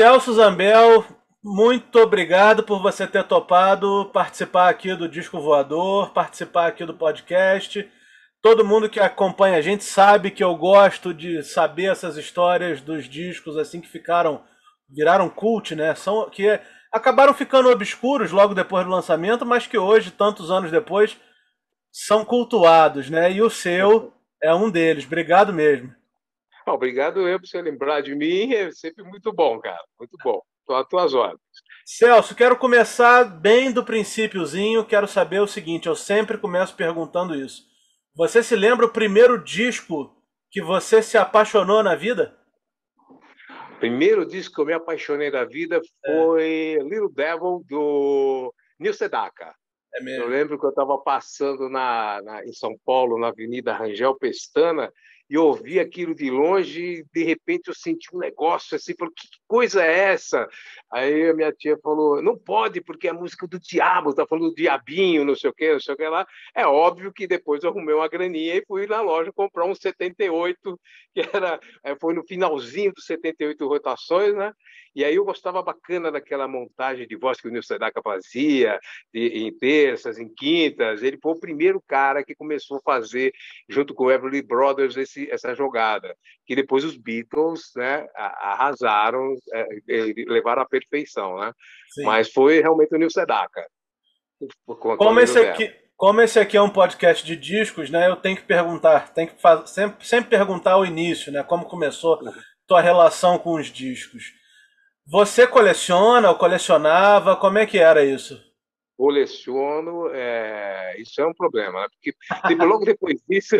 Celso Zambel, muito obrigado por você ter topado participar aqui do Disco Voador, participar aqui do podcast. Todo mundo que acompanha a gente sabe que eu gosto de saber essas histórias dos discos assim que viraram cult, né? São que acabaram ficando obscuros logo depois do lançamento, mas que hoje, tantos anos depois, são cultuados, né? E o seu é um deles. Obrigado mesmo. Obrigado eu por você lembrar de mim, é sempre muito bom, cara, muito bom. Estou às tuas ordens. Celso, quero começar bem do princípiozinho. Quero saber o seguinte: eu sempre começo perguntando isso. Você se lembra o primeiro disco que você se apaixonou na vida? O primeiro disco que eu me apaixonei da vida É, foi Little Devil, do Neil Sedaka. é Eu mesmo. lembro que eu estava passando em São Paulo, na Avenida Rangel Pestana, e eu ouvi aquilo de longe, e de repente eu senti um negócio assim, falei, que coisa é essa? Aí a minha tia falou, não pode, porque é música do diabo, tá falando do diabinho, não sei o quê, não sei o que lá. É óbvio que depois eu arrumei uma graninha e fui na loja comprar um 78, que foi no finalzinho dos 78 rotações, né? E aí eu gostava bacana daquela montagem de voz que o Nil Sedaka fazia, em terças, em quintas. Ele foi o primeiro cara que começou a fazer, junto com o Everly Brothers, essa jogada. Que depois os Beatles, né, arrasaram, levaram à perfeição. Né? Sim. Mas foi realmente o Neil Sedaka, com a Como esse Little Devil. aqui, como esse aqui é um podcast de discos, né? Eu tenho que perguntar, sempre perguntar ao início, né? Como começou tua relação com os discos? Você coleciona ou colecionava? Como é que era isso? Coleciono, isso é um problema, né? Porque logo depois disso,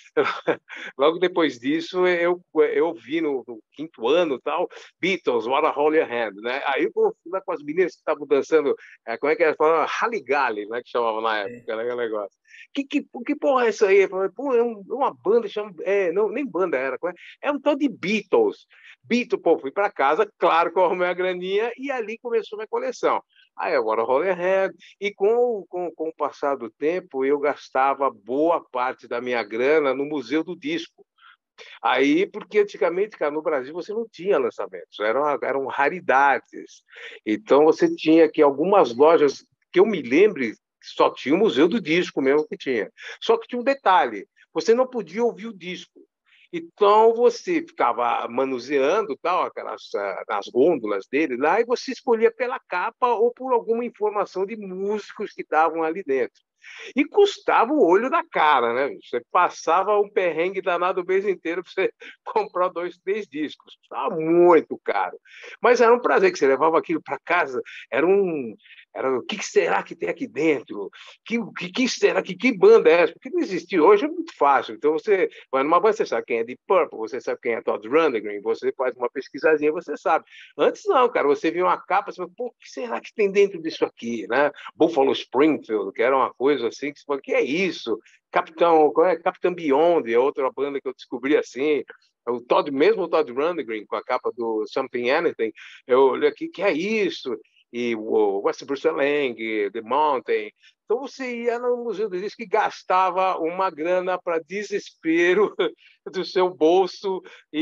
logo depois disso eu vi no quinto ano tal, Beatles, What a Hold Your Hand, né? Aí eu fui lá com as meninas que estavam dançando, como é que elas falavam? Halligalli, né? Que chamava na época, né? Aquele negócio. Que porra é essa aí? Eu falei, pô, uma banda, chama, não, nem banda era, é um tal de Beatles. Beatles, pô, fui para casa, claro que eu arrumei a graninha e ali começou a minha coleção. Aí agora Rollerhead. E com o passar do tempo, eu gastava boa parte da minha grana no Museu do Disco. Aí, porque antigamente, cara, no Brasil você não tinha lançamentos, eram raridades. Então você tinha que algumas lojas, que eu me lembre, só tinha o Museu do Disco mesmo que tinha. Só que tinha um detalhe, você não podia ouvir o disco. Então você ficava manuseando tal, nas gôndolas dele lá, e você escolhia pela capa ou por alguma informação de músicos que estavam ali dentro. E custava o olho da cara, né? Você passava um perrengue danado o mês inteiro para você comprar dois, três discos. Custava muito caro. Mas era um prazer que você levava aquilo para casa. Era o que será que tem aqui dentro? Que será que banda é essa? Porque não existia. Hoje é muito fácil. Então você vai numa banda, você sabe quem é Deep Purple, você sabe quem é Todd Rundgren, você faz uma pesquisazinha, você sabe. Antes não, cara. Você via uma capa, você fala, pô, o que será que tem dentro disso aqui, né? Buffalo Springfield, que era uma coisa assim, que você fala, que é isso? Capitão Beyond, é outra banda que eu descobri assim, mesmo o Todd Rundgren, com a capa do Something Anything, eu olhei aqui, que é isso? E o West Bruce Lang, The Mountain. Então você ia no Museu do Disco e gastava uma grana para desespero do seu bolso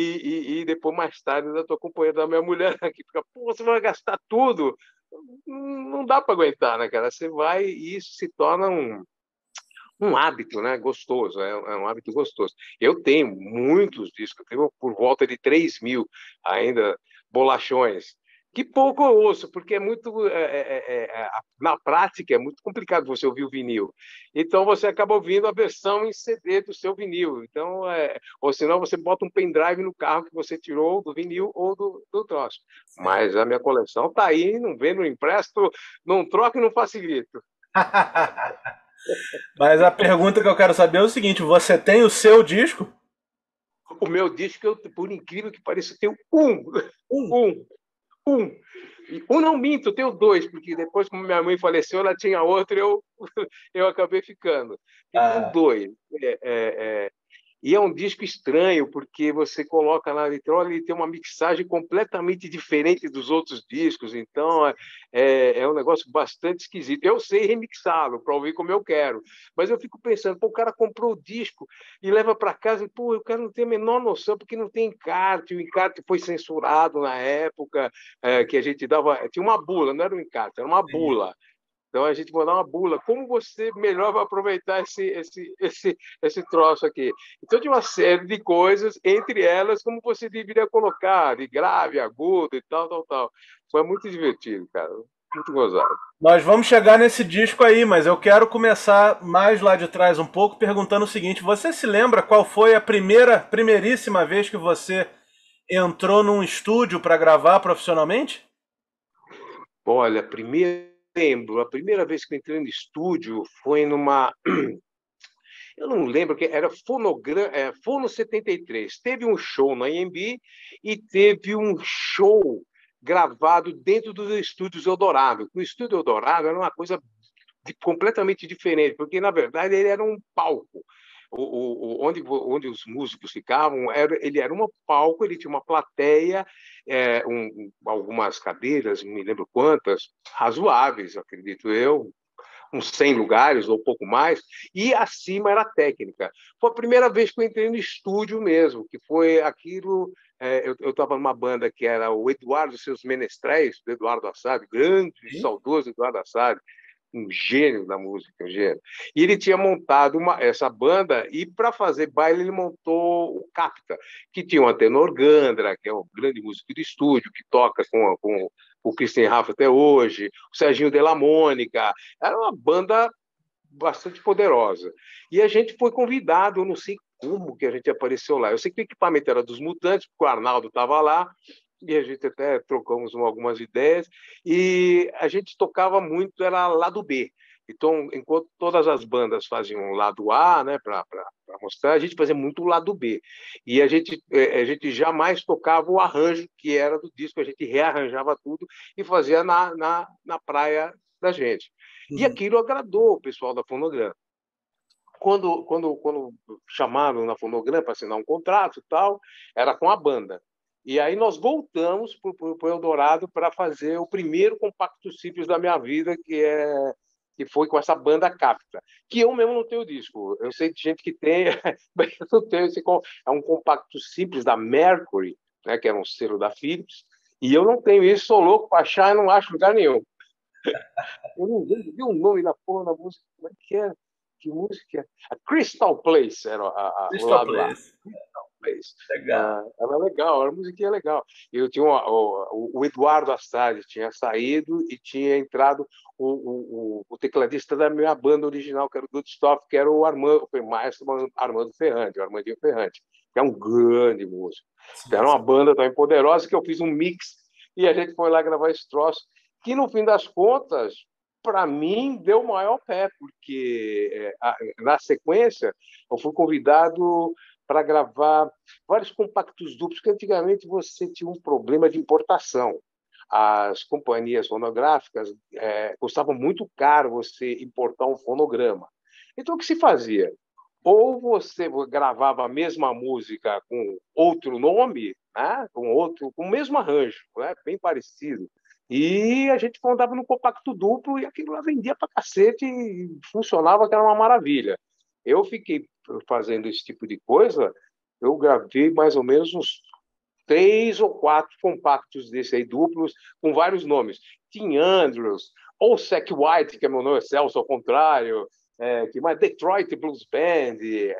e depois, mais tarde, da tua companheira, da minha mulher, que fica, pô, você vai gastar tudo? Não dá para aguentar, né, cara? Você vai e isso se torna um hábito, né? Gostoso, é um hábito gostoso. Eu tenho muitos discos, eu tenho por volta de 3.000 ainda bolachões. Que pouco eu ouço, porque é muito. Na prática, é muito complicado você ouvir o vinil. Então, você acaba ouvindo a versão em CD do seu vinil. Então, ou senão, você bota um pendrive no carro que você tirou do vinil ou do troço. Mas a minha coleção está aí, não vendo, não empresto, não troco e não facilito. Mas a pergunta que eu quero saber é o seguinte: você tem o seu disco? O meu disco, por incrível que pareça, eu tenho um. Um. Um. Um. Um não minto, eu tenho dois, porque depois, como minha mãe faleceu, ela tinha outro e eu acabei ficando. Então, Ah, dois. E é um disco estranho, porque você coloca na vitrola e tem uma mixagem completamente diferente dos outros discos. Então, é um negócio bastante esquisito. Eu sei remixá-lo para ouvir como eu quero, mas eu fico pensando, pô, o cara comprou o disco e leva para casa, e, pô, o cara não tem a menor noção, porque não tem encarte. O encarte foi censurado na época, que a gente dava... Tinha uma bula, não era um encarte, era uma Entendi. bula. Então a gente mandar uma bula. Como você melhor vai aproveitar esse troço aqui? Então tinha uma série de coisas, entre elas, como você deveria colocar, de grave, agudo e tal, tal, tal. Foi muito divertido, cara. Muito gozado. Nós vamos chegar nesse disco aí, mas eu quero começar mais lá de trás um pouco perguntando o seguinte: você se lembra qual foi a primeiríssima vez que você entrou num estúdio para gravar profissionalmente? Olha, primeiro lembro, a primeira vez que eu entrei no estúdio foi numa. Eu não lembro, que era Fono 73. Teve um show na IMB e teve um show gravado dentro dos estúdios Eldorado. O estúdio Eldorado era uma coisa completamente diferente, porque, na verdade, ele era um palco. Onde os músicos ficavam, ele era um palco, ele tinha uma plateia, algumas cadeiras, não me lembro quantas, razoáveis, acredito eu, uns 100 lugares ou pouco mais, e acima era a técnica. Foi a primeira vez que eu entrei no estúdio mesmo, que foi aquilo. Eu estava numa banda que era o Eduardo e seus Menestréis, do Eduardo Assad, grande e Sim. saudoso Eduardo Assad, um gênio da música, um gênio. E ele tinha montado essa banda, e para fazer baile ele montou o Capta, que tinha o Antenor Gandra, que é um grande músico de estúdio, que toca com o Christian Raffa até hoje, o Serginho Della Mônica. Era uma banda bastante poderosa. E a gente foi convidado, eu não sei como que a gente apareceu lá. Eu sei que o equipamento era dos Mutantes, porque o Arnaldo estava lá, e a gente até trocamos algumas ideias, e a gente tocava muito, era lado B. Então, enquanto todas as bandas faziam lado A, né, para mostrar, a gente fazia muito o lado B. E a gente jamais tocava o arranjo que era do disco, a gente rearranjava tudo e fazia na praia da gente. E Uhum. aquilo agradou o pessoal da Fonograma. Quando chamaram na Fonograma para assinar um contrato e tal, era com a banda. E aí nós voltamos para o Eldorado para fazer o primeiro compacto simples da minha vida, que foi com essa banda Capta, que eu mesmo não tenho disco. Eu sei de gente que tem, mas eu não tenho esse. É um compacto simples da Mercury, né, que era um selo da Philips, e eu não tenho isso, sou louco para achar e não acho lugar nenhum. Eu não vi o nome da porra da música. Como é que é? Que música é? A Crystal Place era o Crystal lado A. Place. Place. Legal. Era legal, a musiquinha legal. Eu tinha o Eduardo Assad tinha saído e tinha entrado o tecladista da minha banda original, que era o Goodstuff, que era o Armando, o maestro Armando Ferrante, o Armandinho Ferrante, que é um grande músico. Então, Sim, era uma sim. banda também poderosa que eu fiz um mix e a gente foi lá gravar esse troço, que no fim das contas, para mim, deu o maior pé, porque na sequência eu fui convidado para gravar vários compactos duplos, porque antigamente você tinha um problema de importação. As companhias fonográficas custavam muito caro você importar um fonograma. Então, o que se fazia? Ou você gravava a mesma música com outro nome, né? Com o mesmo arranjo, né? Bem parecido. E a gente mandava no compacto duplo e aquilo lá vendia para cacete e funcionava, que era uma maravilha. Eu fiquei fazendo esse tipo de coisa, eu gravei mais ou menos uns 3 ou 4 compactos desse aí, duplos, com vários nomes. Tim Andrews, ou Zack White, que é meu nome é Celso, ao contrário, que mais Detroit Blues Band,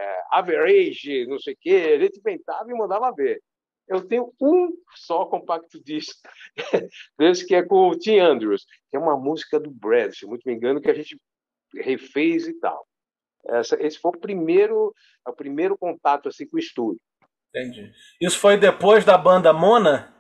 Average, não sei o quê. A gente inventava e mandava ver. Eu tenho um só compacto disco desse, que é com o Tim Andrews, que é uma música do Brad, se muito me engano, que a gente refez e tal. Esse foi o primeiro contato assim, com o estúdio. Entendi. Isso foi depois da banda Mona?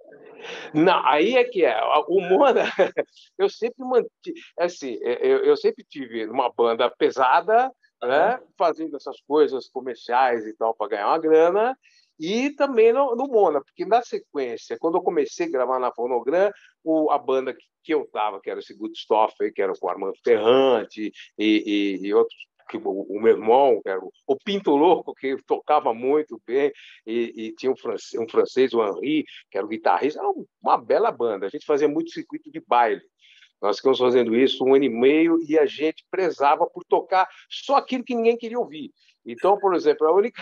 Não, aí é que é. O Mona, eu sempre mantive, assim, eu sempre tive uma banda pesada, Aham. né, fazendo essas coisas comerciais e tal para ganhar uma grana, e também no Mona, porque na sequência, quando eu comecei a gravar na Fonogram, a banda que eu tava, que era o Segundo Stoffer, que era com o Armando Ferrante e outros que o meu irmão, que era o Pinto Louco, que tocava muito bem, e tinha um francês, o Henri, que era o guitarrista, era uma bela banda. A gente fazia muito circuito de baile. Nós ficamos fazendo isso 1 ano e meio e a gente prezava por tocar só aquilo que ninguém queria ouvir. Então, por exemplo,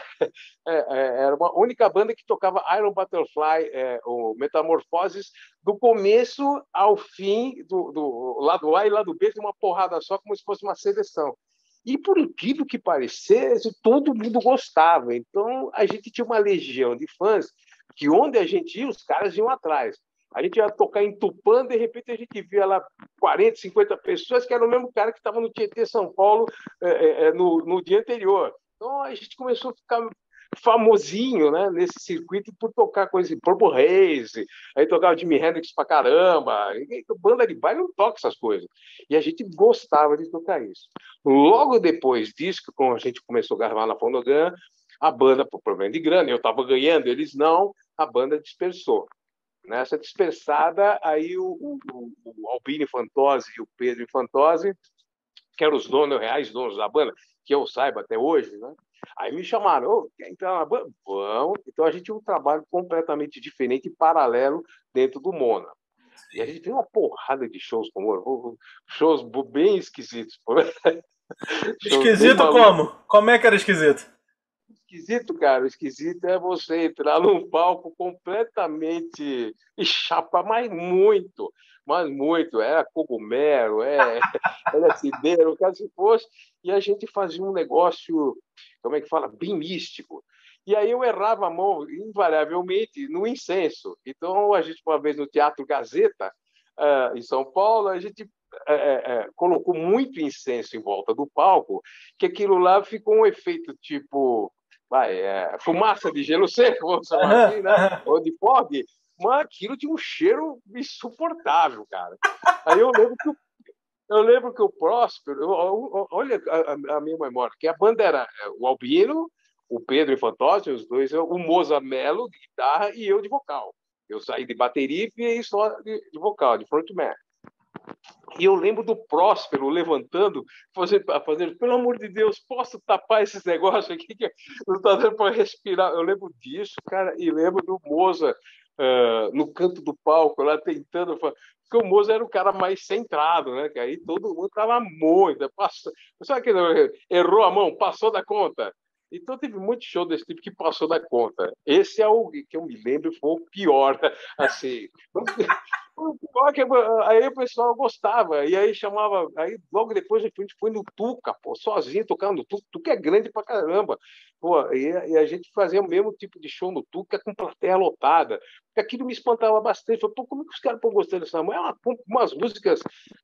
era uma única banda que tocava Iron Butterfly, o Metamorfoses, do começo ao fim, do lado A e lado B, de uma porrada só, como se fosse uma seleção. E, por incrível que parecesse, todo mundo gostava. Então, a gente tinha uma legião de fãs que onde a gente ia, os caras iam atrás. A gente ia tocar em Tupã, de repente a gente via lá 40, 50 pessoas, que era o mesmo cara que estava no Tietê, São Paulo, no dia anterior. Então a gente começou a ficar famosinho, né, nesse circuito por tocar coisas de Purple Haze, aí tocava Jimi Hendrix pra caramba, banda de baile não toca essas coisas. E a gente gostava de tocar isso. Logo depois disso, quando a gente começou a gravar na Fonogram, a banda, por problema de grana, eu estava ganhando, eles não, a banda dispersou. Nessa dispersada, aí o Albino Fantozzi e o Pedro Fantozzi, que eram os reais donos da banda, que eu saiba até hoje, né? Aí me chamaram, quer entrar na banda? Vamos. Então a gente tinha um trabalho completamente diferente e paralelo dentro do Mona. E a gente tem uma porrada de shows com o Mona, shows bem esquisitos. Esquisito como? Como é que era esquisito? Esquisito, cara. Esquisito é você entrar num palco completamente e chapa, mas muito. Era cogumelo, LSD, era o caso se fosse. E a gente fazia um negócio, como é que fala? Bem místico. E aí eu errava a mão, invariavelmente, no incenso. Então, a gente, uma vez no Teatro Gazeta, em São Paulo, a gente colocou muito incenso em volta do palco, que aquilo lá ficou um efeito tipo fumaça de gelo seco, vamos chamar assim, né? Ou de fog, mas aquilo tinha um cheiro insuportável, cara. Aí eu lembro que o Próspero, olha a minha memória, que a banda era o Albino, o Pedro Infantozzi, os dois, o Moza Mello de guitarra e eu de vocal. Eu saí de bateria e fiquei só de vocal, de frontman. E eu lembro do Próspero levantando, fazendo, pelo amor de Deus, posso tapar esses negócios aqui que não está dando para respirar. Eu lembro disso, cara, e lembro do Moza no canto do palco, lá tentando. Porque o Moza era o cara mais centrado, né? Que aí todo mundo estava muito. Sabe que errou a mão, passou da conta. Então teve muito show desse tipo que passou da conta. Esse é o que eu me lembro, foi o pior, assim. Aí o pessoal gostava, e aí chamava, aí logo depois a gente foi no Tuca, pô, sozinho tocando no Tuca. Tuca é grande pra caramba, pô, e a gente fazia o mesmo tipo de show no Tuca com plateia lotada, porque aquilo me espantava bastante. Falei, pô, como é que os caras estão gostando dessa música? Umas músicas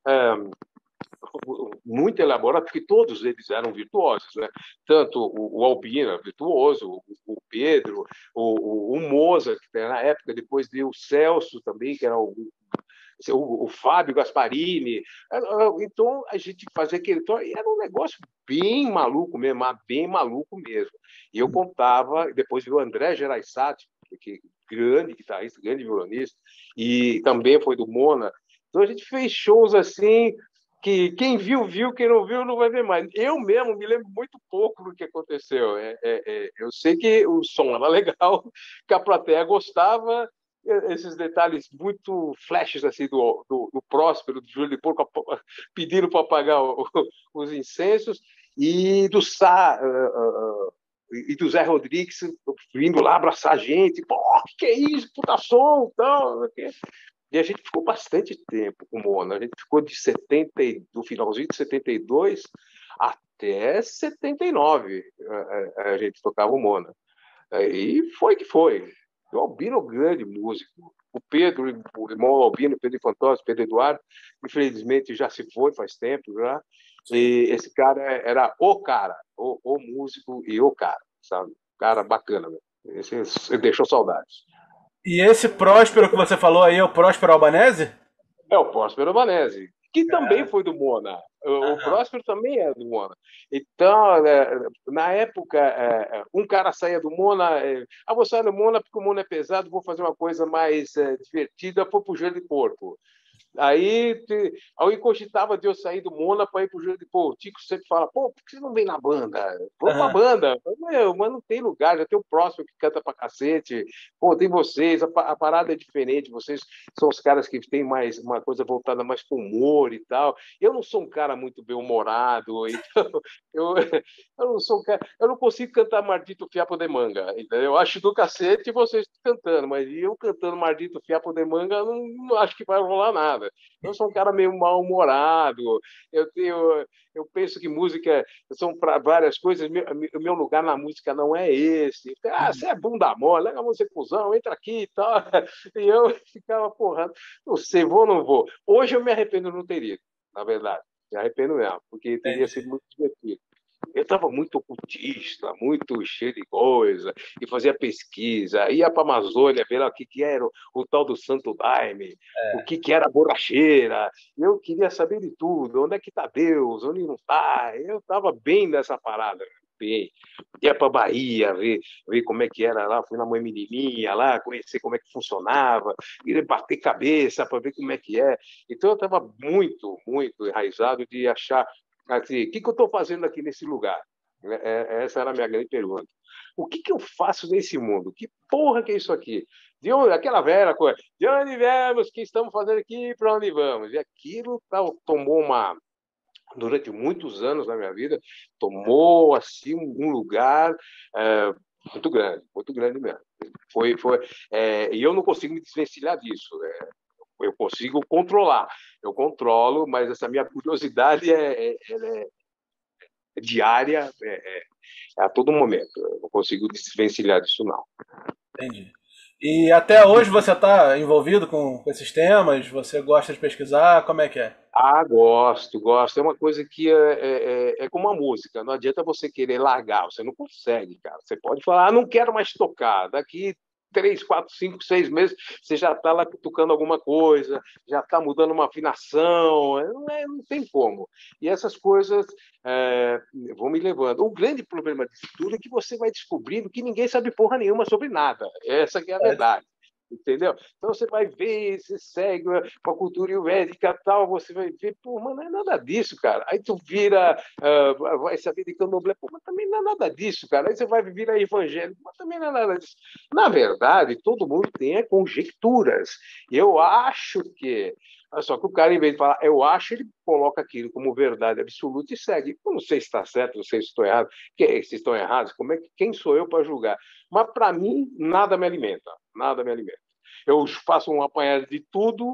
muito elaboradas, porque todos eles eram virtuosos, né? Tanto o Albino era virtuoso, o Pedro, o Mozart, que na época, depois veio o Celso também, que era o Fábio Gasparini. Então a gente fazia aquele tom, e era um negócio bem maluco mesmo, bem maluco mesmo. E eu contava, depois veio o André Gereissati, que grande guitarrista, grande violonista, e também foi do Mona. Então a gente fez shows assim que quem viu, viu, quem não viu, não vai ver mais. Eu mesmo me lembro muito pouco do que aconteceu. Eu sei que o som era legal, que a plateia gostava, esses detalhes muito flashes assim do Próspero, do Júlio de Porco, pedindo para apagar os incensos, e do Sá e do Zé Rodrigues vindo lá abraçar a gente. Pô, que é isso? Puta som, tal. E a gente ficou bastante tempo com o Mona. A gente ficou do finalzinho de 72 até 79. A gente tocava o Mona. E foi que foi. O Albino é um grande músico. O Pedro, o irmão Albino, Pedro Infantozzi, Pedro Eduardo, infelizmente já se foi faz tempo já. E esse cara era o músico e o cara, sabe? Cara bacana, né? Esse deixou saudades. E esse Próspero que você falou aí é o Próspero Albanese? É o Próspero Albanese, que também foi do Mona. O Próspero também é do Mona. Então, na época, um cara saía do Mona, vou sair do Mona porque o Mona é pesado, vou fazer uma coisa mais divertida, foi pro Gelo de Porco. Aí cogitava de eu sair do Mona para ir pro Jurandir. Pô, o Tico sempre fala, pô, por que você não vem na banda? Vamos pra Aham. banda. Eu falei, meu, mas não tem lugar, já tem o próximo que canta pra cacete. Pô, tem vocês, a parada é diferente, vocês são os caras que têm mais uma coisa voltada mais pro humor e tal. Eu não sou um cara muito bem-humorado, então eu, eu não sou um cara, eu não consigo cantar Mardito Fiapo de Manga, entendeu? Eu acho do cacete vocês cantando, mas eu cantando Mardito Fiapo de Manga, não acho que vai rolar nada. Eu sou um cara meio mal-humorado, eu penso que música são para várias coisas, o meu lugar na música não é esse. Ah, você é bunda mole, larga você cuzão, entra aqui e tal. E eu ficava, porra, não sei, vou ou não vou. Hoje eu me arrependo de não ter ido, na verdade. Me arrependo mesmo, porque teria sido Entendi. muito divertido. Eu estava muito ocultista, muito cheio de coisa, e fazia pesquisa, ia para a Amazônia ver lá o que era o tal do Santo Daime, o que era a borracheira. Eu queria saber de tudo, onde é que está Deus, onde não está. Eu estava bem nessa parada, bem. Ia para a Bahia ver como é que era lá, fui na Mãe Menininha lá, conhecer como é que funcionava, ir bater cabeça para ver como é que é. Então eu estava muito, muito enraizado de achar assim, o que eu estou fazendo aqui nesse lugar? Essa era a minha grande pergunta. O que eu faço nesse mundo? Que porra que é isso aqui? De onde, aquela velha coisa, de onde viemos, o que estamos fazendo aqui, para onde vamos? E aquilo tomou durante muitos anos na minha vida, tomou assim um lugar é, muito grande mesmo. E eu não consigo me desvencilhar disso. Eu consigo controlar, eu controlo, mas essa minha curiosidade é diária, a todo momento. Eu não consigo desvencilhar disso, não. Entendi. E até hoje você está envolvido com esses temas? Você gosta de pesquisar? Como é que é? Ah, gosto, gosto. É uma coisa que é como a música. Não adianta você querer largar, você não consegue, cara. Você pode falar, não quero mais tocar. Daqui 3, 4, 5, 6 meses, você já está lá tocando alguma coisa, já está mudando uma afinação. Não tem como. E essas coisas vão me levando. O grande problema disso tudo é que você vai descobrindo que ninguém sabe porra nenhuma sobre nada. Essa que é a verdade. Entendeu? Então você vai ver, você segue com a cultura ayurvédica tal, você vai ver, pô, mas não é nada disso, cara. Aí tu vira, vai saber de candomblé, pô, mas também não é nada disso, cara. Aí você vai virar evangélico, mas também não é nada disso. Na verdade, todo mundo tem conjecturas. Eu acho que. Olha só, que o cara, em vez de falar, eu acho, ele coloca aquilo como verdade absoluta e segue. Eu não sei se está certo, não sei se estou errado, se estão errados, quem sou eu para julgar? Mas, para mim, nada me alimenta. Nada me alimenta. Eu faço um apanhado de tudo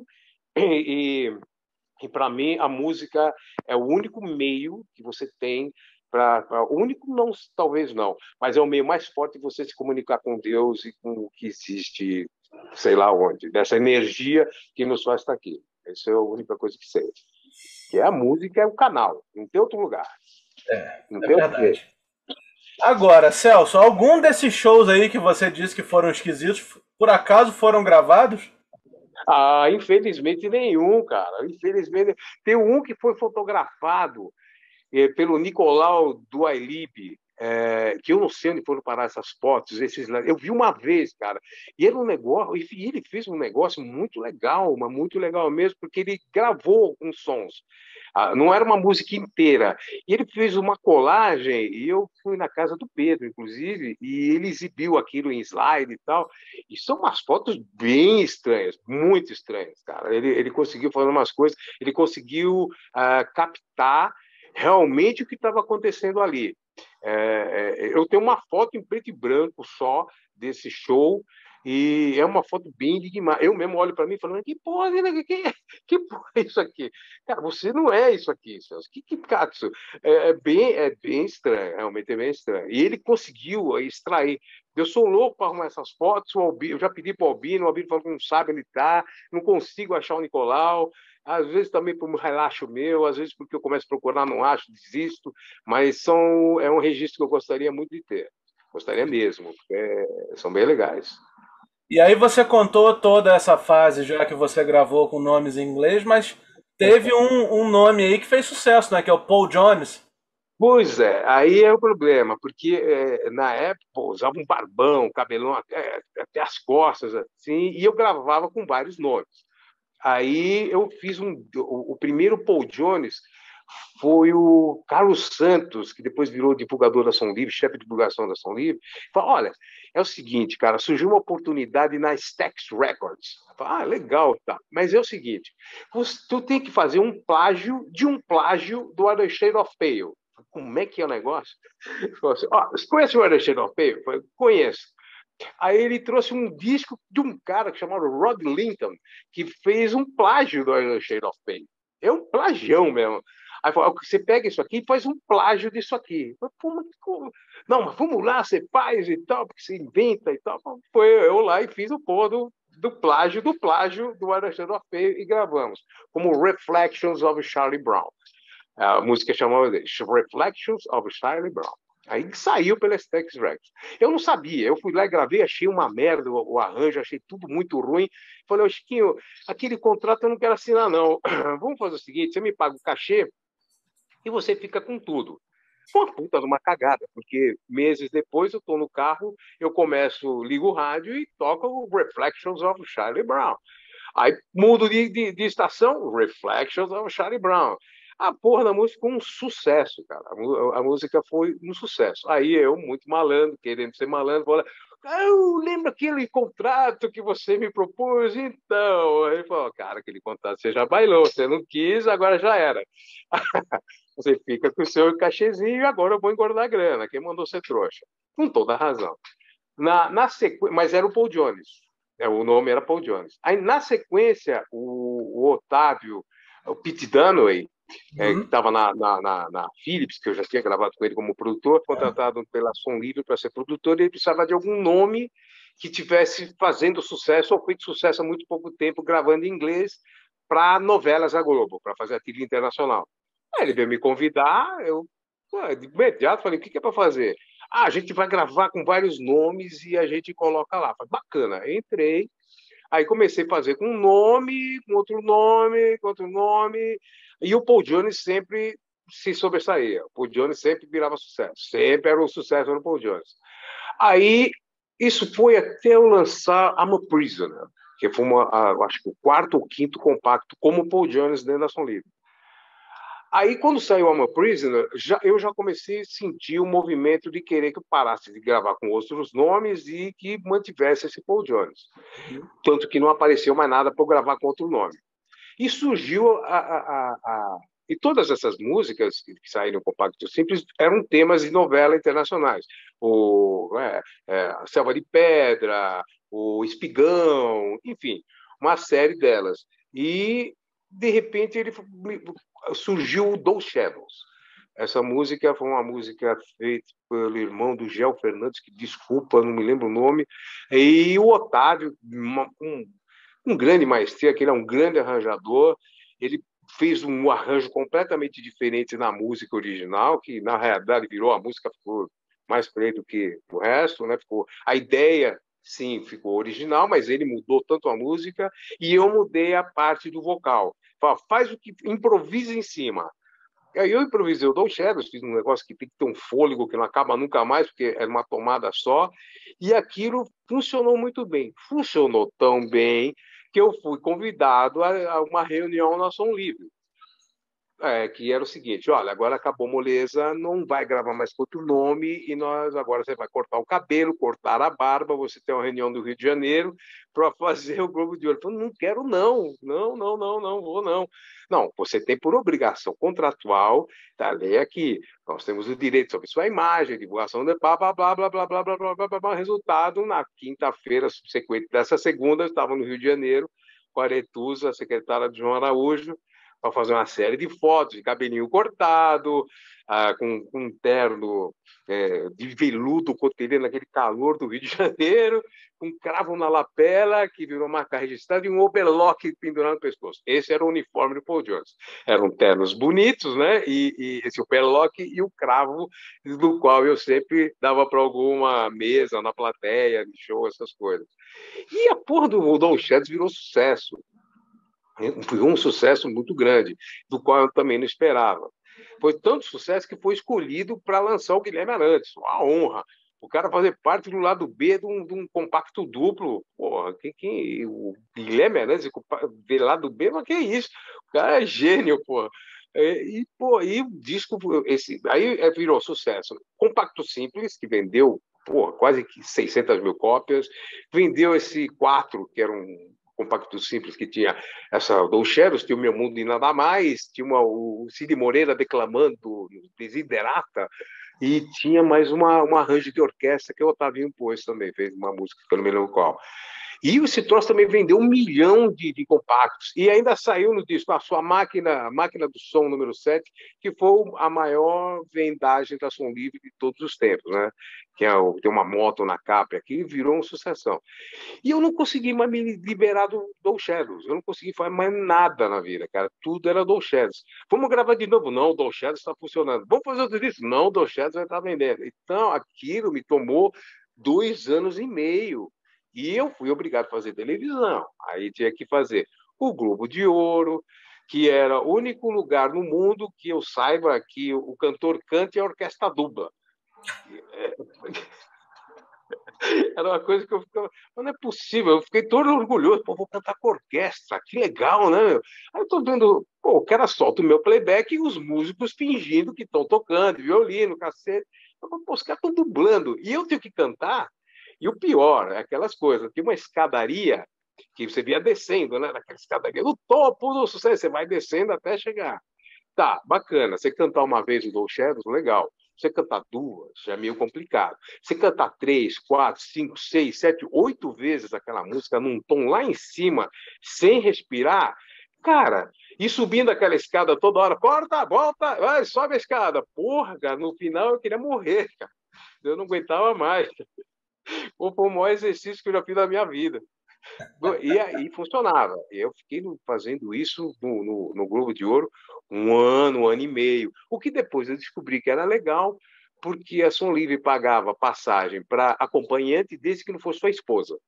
e para mim, a música é o único meio que você tem o único não, talvez não, mas é o meio mais forte de você se comunicar com Deus e com o que existe, sei lá onde, dessa energia que nos faz estar aqui. Essa é a única coisa que sei. Que a música é o canal, não tem outro lugar. Não É tem outro jeito. verdade. Agora, Celso, algum desses shows aí que você disse que foram esquisitos, por acaso foram gravados? Ah, infelizmente nenhum, cara. Infelizmente. Tem um que foi fotografado pelo Nicolau Duailib, que eu não sei onde foram parar essas fotos. Eu vi uma vez, cara, e era um negócio, e ele fez um negócio muito legal, mas muito legal mesmo, porque ele gravou alguns sons. Não era uma música inteira. E ele fez uma colagem, e eu fui na casa do Pedro, inclusive, e ele exibiu aquilo em slide e tal. E são umas fotos bem estranhas, muito estranhas, cara. Ele conseguiu fazer umas coisas, ele conseguiu captar realmente o que estava acontecendo ali. Eu tenho uma foto em preto e branco só desse show e é uma foto bem enigmática. Eu mesmo olho para mim falando, que porra, que porra é isso aqui? Cara, você não é isso aqui, Celso. Que cazzo? É bem estranho, realmente é bem estranho. E ele conseguiu extrair. Eu sou louco para arrumar essas fotos, eu já pedi para o Albino falou que não sabe onde está, não consigo achar o Nicolau, às vezes também por um relaxo meu, às vezes porque eu começo a procurar, não acho, desisto, mas é um registro que eu gostaria muito de ter. Gostaria mesmo, são bem legais. E aí você contou toda essa fase já que você gravou com nomes em inglês, mas teve um nome aí que fez sucesso, né? Que é o Paul Jones. Pois é, aí é o problema, porque na época pô, usava um barbão, cabelão até as costas, assim, e eu gravava com vários nomes. Aí eu fiz o primeiro Paul Jones foi o Carlos Santos, que depois virou divulgador da Som Livre, chefe de divulgação da Som Livre. Falou, olha, é o seguinte, cara, surgiu uma oportunidade na Stax Records. Falei, legal, tá. Mas é o seguinte, tu tem que fazer um plágio de um plágio do Other Shade of Pale. Como é que é o negócio? Falei assim, você conhece o Other Shade of Pale? Falei, conheço. Aí ele trouxe um disco de um cara que chamado Rod Linton, que fez um plágio do Other Shade of Pale. É um plagião mesmo. Aí falou, você pega isso aqui e faz um plágio disso aqui. Eu falei, não, mas vamos lá, você faz e tal, porque você inventa e tal. Foi eu lá e fiz o pôr do plágio do Other Shade of Pale e gravamos, como Reflections of Charlie Brown. A música chamava de Reflections of Charlie Brown. Aí saiu pela Stax Records. Eu não sabia, eu fui lá e gravei, achei uma merda o arranjo, achei tudo muito ruim. Falei, Chiquinho, aquele contrato eu não quero assinar, não. Vamos fazer o seguinte, você me paga o cachê e você fica com tudo. Foi uma puta de uma cagada, porque meses depois eu estou no carro, eu começo, ligo o rádio e toco o Reflections of Charlie Brown. Aí mudo de estação, Reflections of Charlie Brown. A porra da música foi um sucesso, cara. A música foi um sucesso. Aí eu, muito malandro, querendo ser malandro, falei, lembra aquele contrato que você me propôs? Então, aí ele falou, cara, aquele contrato você já bailou, você não quis, agora já era. Você fica com o seu cachezinho e agora eu vou engordar a grana. Quem mandou ser trouxa? Com toda a razão. Mas era o Paul Jones. O nome era Paul Jones. Aí, na sequência, o Otávio, o Pete Dunaway, que estava na Philips, que eu já tinha gravado com ele como produtor, contratado pela Som Livre para ser produtor, e ele precisava de algum nome que tivesse fazendo sucesso ou feito sucesso há muito pouco tempo, gravando em inglês para novelas da Globo, para fazer a trilha internacional. Aí ele veio me convidar, eu de imediato falei, o que é para fazer? A gente vai gravar com vários nomes e a gente coloca lá. Falei, bacana, entrei, aí comecei a fazer com um nome, com outro nome, com outro nome, e o Paul Jones sempre se sobressaía. O Paul Jones sempre virava sucesso, sempre era um sucesso no Paul Jones. Aí, isso foi até eu lançar I'm a Prisoner, que foi, acho que o quarto ou quinto compacto como Paul Jones dentro da Som Livre. Aí, quando saiu I'm a Prisoner, eu já comecei a sentir o movimento de querer que eu parasse de gravar com outros nomes e que mantivesse esse Paul Jones. Tanto que não apareceu mais nada para eu gravar com outro nome. E surgiu E todas essas músicas que saíram no Compacto Simples eram temas de novela internacionais. Selva de Pedra, o Espigão, enfim, uma série delas. E, de repente, surgiu o Those Shadows. Essa música foi uma música feita pelo irmão do Gel Fernandes, que, desculpa, não me lembro o nome, e o Otávio, um grande maestria, que ele é um grande arranjador, ele fez um arranjo completamente diferente na música original, que, na realidade, virou a música, ficou mais pra ele do que o resto, né? A ideia, sim, ficou original, mas ele mudou tanto a música, e eu mudei a parte do vocal. Faz o que improvisa em cima. Aí eu improvisei o Those Shadows, fiz um negócio que tem que ter um fôlego que não acaba nunca mais, porque é uma tomada só, e aquilo funcionou muito bem. Funcionou tão bem que eu fui convidado a uma reunião na Som Livre. Que era o seguinte, olha, agora acabou Moleza, não vai gravar mais com outro nome, e agora você vai cortar o cabelo, cortar a barba, você tem uma reunião do Rio de Janeiro para fazer o Globo de Ouro. Eu falei, não quero não vou não. Não, você tem por obrigação contratual, tá, lei aqui, nós temos o direito sobre sua imagem, divulgação de blá, blá, blá, blá, blá, blá, blá, blá, blá, blá. Resultado, na quinta-feira subsequente dessa segunda, eu estava no Rio de Janeiro, com a Aretusa, a secretária de João Araújo, para fazer uma série de fotos de cabelinho cortado, com um terno de veludo cotelê naquele calor do Rio de Janeiro, com um cravo na lapela, que virou marca registrada, e um overlock pendurado no pescoço. Esse era o uniforme do Paul Jones. Eram ternos bonitos, né? E esse overlock e o cravo, do qual eu sempre dava para alguma mesa na plateia, de show, essas coisas. E a porra do Those Shadows virou sucesso. Foi um sucesso muito grande, do qual eu também não esperava. Foi tanto sucesso que foi escolhido para lançar o Guilherme Arantes, uma honra. O cara fazer parte do lado B de um compacto duplo. Porra, o Guilherme Arantes ver lado B, mas que isso? O cara é gênio, porra. E o disco, aí virou sucesso. Compacto Simples, que vendeu quase que 600 mil cópias. Vendeu esse 4, que era um compacto simples, que tinha essa Dou Shadows, tinha o Meu Mundo e Nada Mais, tinha o Cid Moreira declamando Desiderata, e tinha mais um arranjo de orquestra que o Otavinho pôs também, fez uma música que eu não me lembro qual. E esse troço também vendeu 1 milhão de compactos. E ainda saiu no disco a sua máquina do som número 7, que foi a maior vendagem da Som Livre de todos os tempos, né? Que tem uma moto na capa aqui, virou uma sucessão. E eu não consegui mais me liberar do Dou Shadows. Eu não consegui fazer mais nada na vida, cara. Tudo era Dou Shadows. Vamos gravar de novo? Não, o Dou Shadows está funcionando. Vamos fazer outro disco? Não, o Dou Shadows vai estar vendendo. Então, aquilo me tomou 2 anos e meio. E eu fui obrigado a fazer televisão. Aí tinha que fazer o Globo de Ouro, que era o único lugar no mundo que eu saiba que o cantor canta e a orquestra dubla. Era uma coisa que eu ficava, não é possível, eu fiquei todo orgulhoso, pô, vou cantar com orquestra, que legal, né, meu? Aí eu tô vendo, o cara solta o meu playback e os músicos fingindo que estão tocando, violino, cacete. Eu falo, pô, os caras estão dublando, e eu tenho que cantar. E o pior, é aquelas coisas, tem uma escadaria que você via descendo, né, naquela escadaria, no topo do sucesso, você vai descendo até chegar. Tá, bacana. Você cantar uma vez o Dou Shadows, legal. Você cantar duas, já é meio complicado. Você cantar 3, 4, 5, 6, 7, 8 vezes aquela música num tom lá em cima, sem respirar, cara, e subindo aquela escada toda hora, corta, volta, vai, sobe a escada. Porra, cara, no final eu queria morrer, cara. Eu não aguentava mais. Foi o maior exercício que eu já fiz na minha vida. E aí funcionava. Eu fiquei fazendo isso no Globo de Ouro 1 ano e meio. O que depois eu descobri que era legal, porque a Som Livre pagava passagem para acompanhante desde que não fosse sua esposa.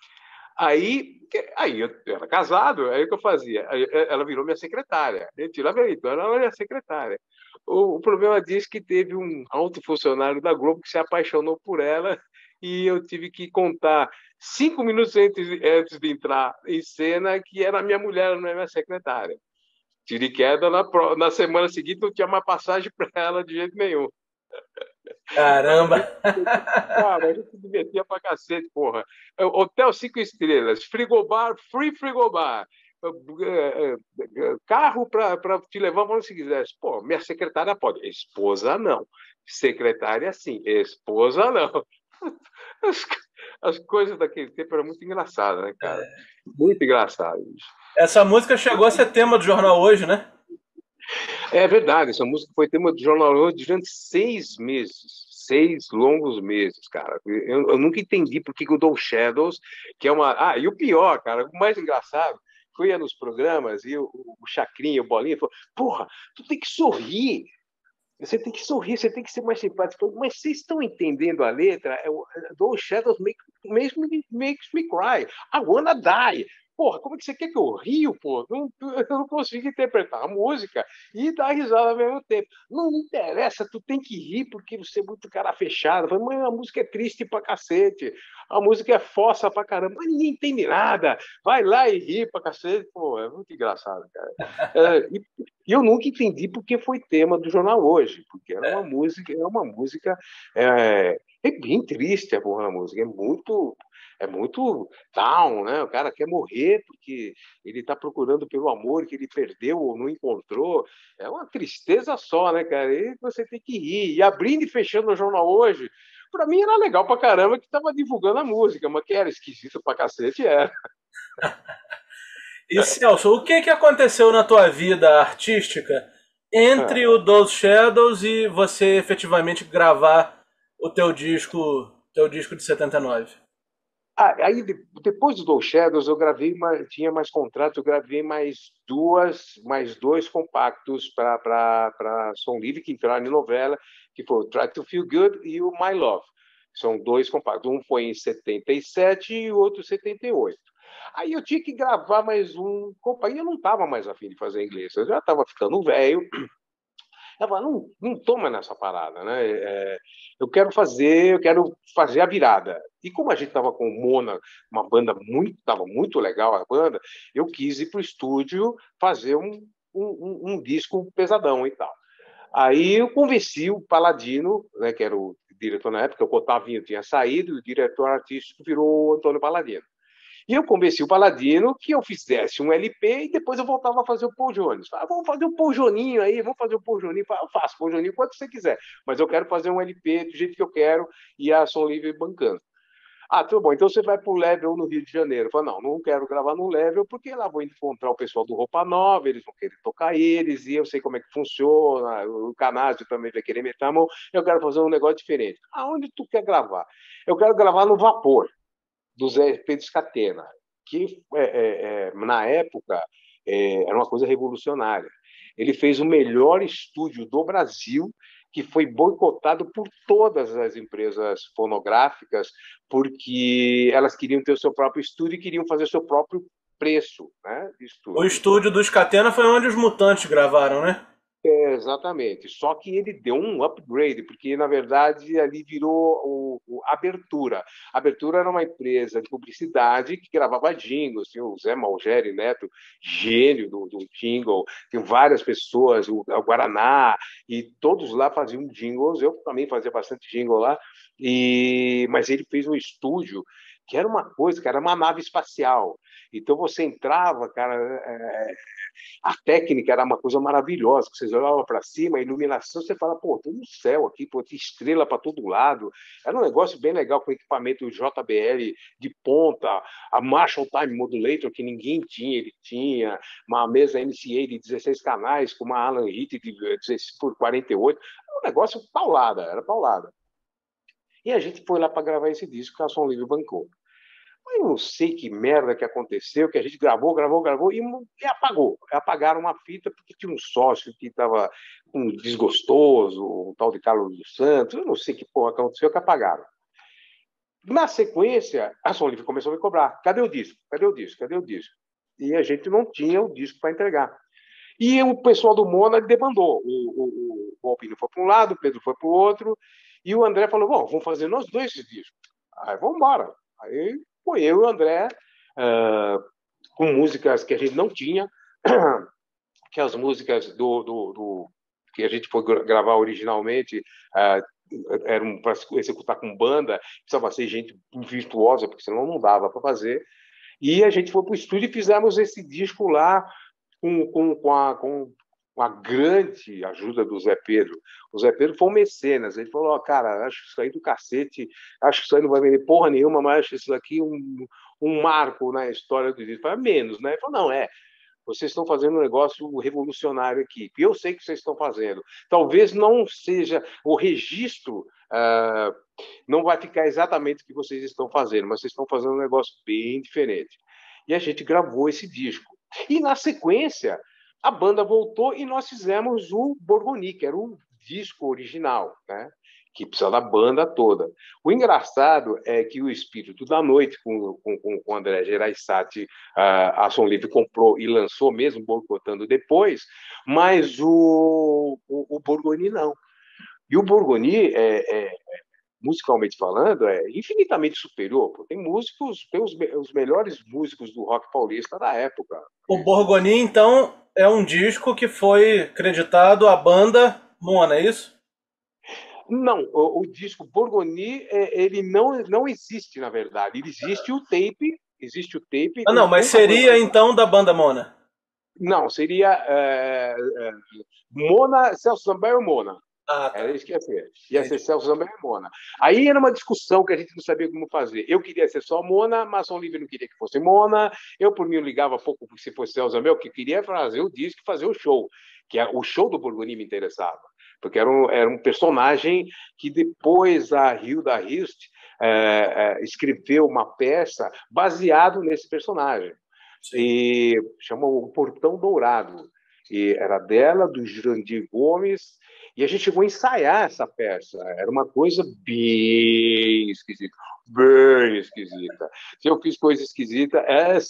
Aí eu era casado, aí o que eu fazia? Ela virou minha secretária. Eu tirava, então ela era minha secretária. O problema diz que teve um alto funcionário da Globo que se apaixonou por ela e eu tive que contar 5 minutos antes de entrar em cena que era minha mulher, não é minha secretária. Tirei queda, na semana seguinte não tinha mais passagem para ela de jeito nenhum. Caramba! Cara, a gente se divertia pra cacete, porra. Hotel 5 estrelas, frigobar, free frigobar. Carro para te levar onde você quisesse. Pô, minha secretária pode. Esposa, não. Secretária, sim. Esposa, não. As, as coisas daquele tempo eram muito engraçadas, né, cara? Muito engraçadas. Essa música chegou a ser tema do jornal Hoje, né? É verdade, essa música foi tema do Jornal Hoje durante 6 meses. 6 longos meses, cara. Eu nunca entendi por que o Dou Shadows, que é uma. Ah, e o pior, cara, o mais engraçado, que eu ia nos programas e o Chacrinha, o Bolinha, falou: porra, tu tem que sorrir. Você tem que sorrir, você tem que ser mais simpático. Mas vocês estão entendendo a letra? Those shadows makes me cry. I wanna die. Porra, como é que você quer que eu rio, pô? Eu não consigo interpretar a música e dar risada ao mesmo tempo. Não me interessa, tu tem que rir porque você é muito cara fechado. Mas a música é triste pra cacete. A música é fossa pra caramba. Mas ninguém entende nada. Vai lá e ri pra cacete. Pô, é muito engraçado, cara. E eu nunca entendi porque foi tema do jornal Hoje, porque era uma música é bem triste a porra da música, é muito down, né? O cara quer morrer porque ele está procurando pelo amor que ele perdeu ou não encontrou. É uma tristeza só, né, cara? E você tem que rir. E abrindo e fechando o jornal Hoje, para mim era legal pra caramba que estava divulgando a música, mas que era esquisito pra cacete, era. E Celso, o que aconteceu na tua vida artística entre o Those Shadows e você efetivamente gravar o teu disco de 79? Aí, depois do Doll Shadows, eu gravei, tinha mais contratos, eu gravei mais dois compactos para Som Livre, que entraram em novela, que foi o Try to Feel Good e o My Love. São dois compactos. Um foi em 77 e o outro em 78. Aí eu tinha que gravar mais um compacto. Eu não estava mais afim de fazer inglês. Eu já estava ficando velho. Ela falou, não toma nessa parada, né? Eu quero fazer a virada. E como a gente estava com o Mona, uma banda estava muito legal a banda, eu quis ir para o estúdio fazer um disco pesadão e tal. Aí eu convenci o Paladino, né, que era o diretor na época, o Cotavinho tinha saído, e o diretor artístico virou o Antônio Paladino. E eu convenci o Paladino que eu fizesse um LP e depois eu voltava a fazer o Paul Jones. Falei, vamos fazer o Paul Joninho aí, vamos fazer o Paul Joninho. Eu faço Paul Joninho quanto você quiser, mas eu quero fazer um LP do jeito que eu quero e a Som Livre bancando. Ah, tudo bom, então você vai para o Level no Rio de Janeiro. Eu falei, não quero gravar no Level, porque lá vou encontrar o pessoal do Roupa Nova, eles vão querer tocar eles, e eu sei como é que funciona, o Canásio também vai querer meter a mão, eu quero fazer um negócio diferente. Aonde tu quer gravar? Eu quero gravar no Vapor, do Zé Pedro Scatena, que na época era uma coisa revolucionária. Ele fez o melhor estúdio do Brasil, que foi boicotado por todas as empresas fonográficas, porque elas queriam ter o seu próprio estúdio e queriam fazer o seu próprio preço, né, de O estúdio. estúdio dos Catena foi onde os Mutantes gravaram, né? Exatamente. Só que ele deu um upgrade, porque, na verdade, ali virou o Abertura. A Abertura era uma empresa de publicidade que gravava jingles. Tinha o Zé Malgeri Neto, gênio do jingle. Tem várias pessoas, o Guaraná, e todos lá faziam jingles. Eu também fazia bastante jingle lá. Mas ele fez um estúdio que era uma coisa, que era uma nave espacial. Então você entrava, cara, a técnica era uma coisa maravilhosa, que vocês olhavam para cima, a iluminação, você fala, pô, tô no céu aqui, pô, tem estrela para todo lado. Era um negócio bem legal com equipamento JBL de ponta, a Marshall Time Modulator, que ninguém tinha, ele tinha, uma mesa MCA de 16 canais, com uma Alan Heath de 16 por 48. Era um negócio paulada, era paulada. E a gente foi lá para gravar esse disco que a Som Livre bancou. Eu não sei que merda que aconteceu, que a gente gravou e apagou. Apagaram uma fita porque tinha um sócio que estava um desgostoso, um tal de Carlos dos Santos. Eu não sei que porra aconteceu, que apagaram. Na sequência, a Som Livre começou a me cobrar. Cadê o disco? Cadê o disco? Cadê o disco? E a gente não tinha o disco para entregar. E o pessoal do Mona demandou. O Alpino foi para um lado, o Pedro foi para o outro, e o André falou, bom, vamos fazer nós dois esse disco. Aí vamos embora. Aí foi eu e o André, com músicas que a gente não tinha, que as músicas que a gente foi gravar originalmente eram para executar com banda, precisava ser gente virtuosa, porque senão não dava para fazer. E a gente foi para o estúdio e fizemos esse disco lá com a grande ajuda do Zé Pedro. O Zé Pedro foi um mecenas. Ele falou, cara, acho isso aí do cacete, acho que isso aí não vai vender porra nenhuma, mas acho isso aqui um marco na história do disco. Falei, menos, né? Ele falou, não, vocês estão fazendo um negócio revolucionário aqui, que eu sei que vocês estão fazendo. Talvez não seja o registro, não vai ficar exatamente o que vocês estão fazendo, mas vocês estão fazendo um negócio bem diferente. E a gente gravou esse disco. E, na sequência, a banda voltou e nós fizemos o Borgoni, que era o disco original, né? Que precisa da banda toda. O engraçado é que o Espírito da Noite, com o André Gereissati, a Som Livre comprou e lançou, mesmo boicotando depois, mas o Borgoni não. E o Borgoni, musicalmente falando, é infinitamente superior. Pô. Tem músicos, tem os melhores músicos do rock paulista da época. O Borgoni, então, é um disco que foi creditado à banda Mona, é isso? Não, o disco Borgoni, ele não existe, na verdade. Ele existe o tape Ah, não, mas com a seria banda. então da banda Mona. Não, seria Mona, Celso Zambello e Mona. Ah, Era tá. isso que ia ser. Ia ser Entendi. Celso Zambello e Mona. Aí era uma discussão que a gente não sabia como fazer. Eu queria ser só Mona, mas Som Livre não queria que fosse Mona. Eu, por mim, ligava pouco se fosse Celso Zambello, que queria fazer o disco e fazer o show. Que o show do Borgoni me interessava. Porque era um personagem que depois a Hilda Hilst escreveu uma peça baseado nesse personagem. Sim. E chamou O Portão Dourado. E era dela, do Jurandir Gomes, E a gente chegou a ensaiar essa peça. Era uma coisa bem esquisita. Bem esquisita. Se eu fiz coisa esquisita,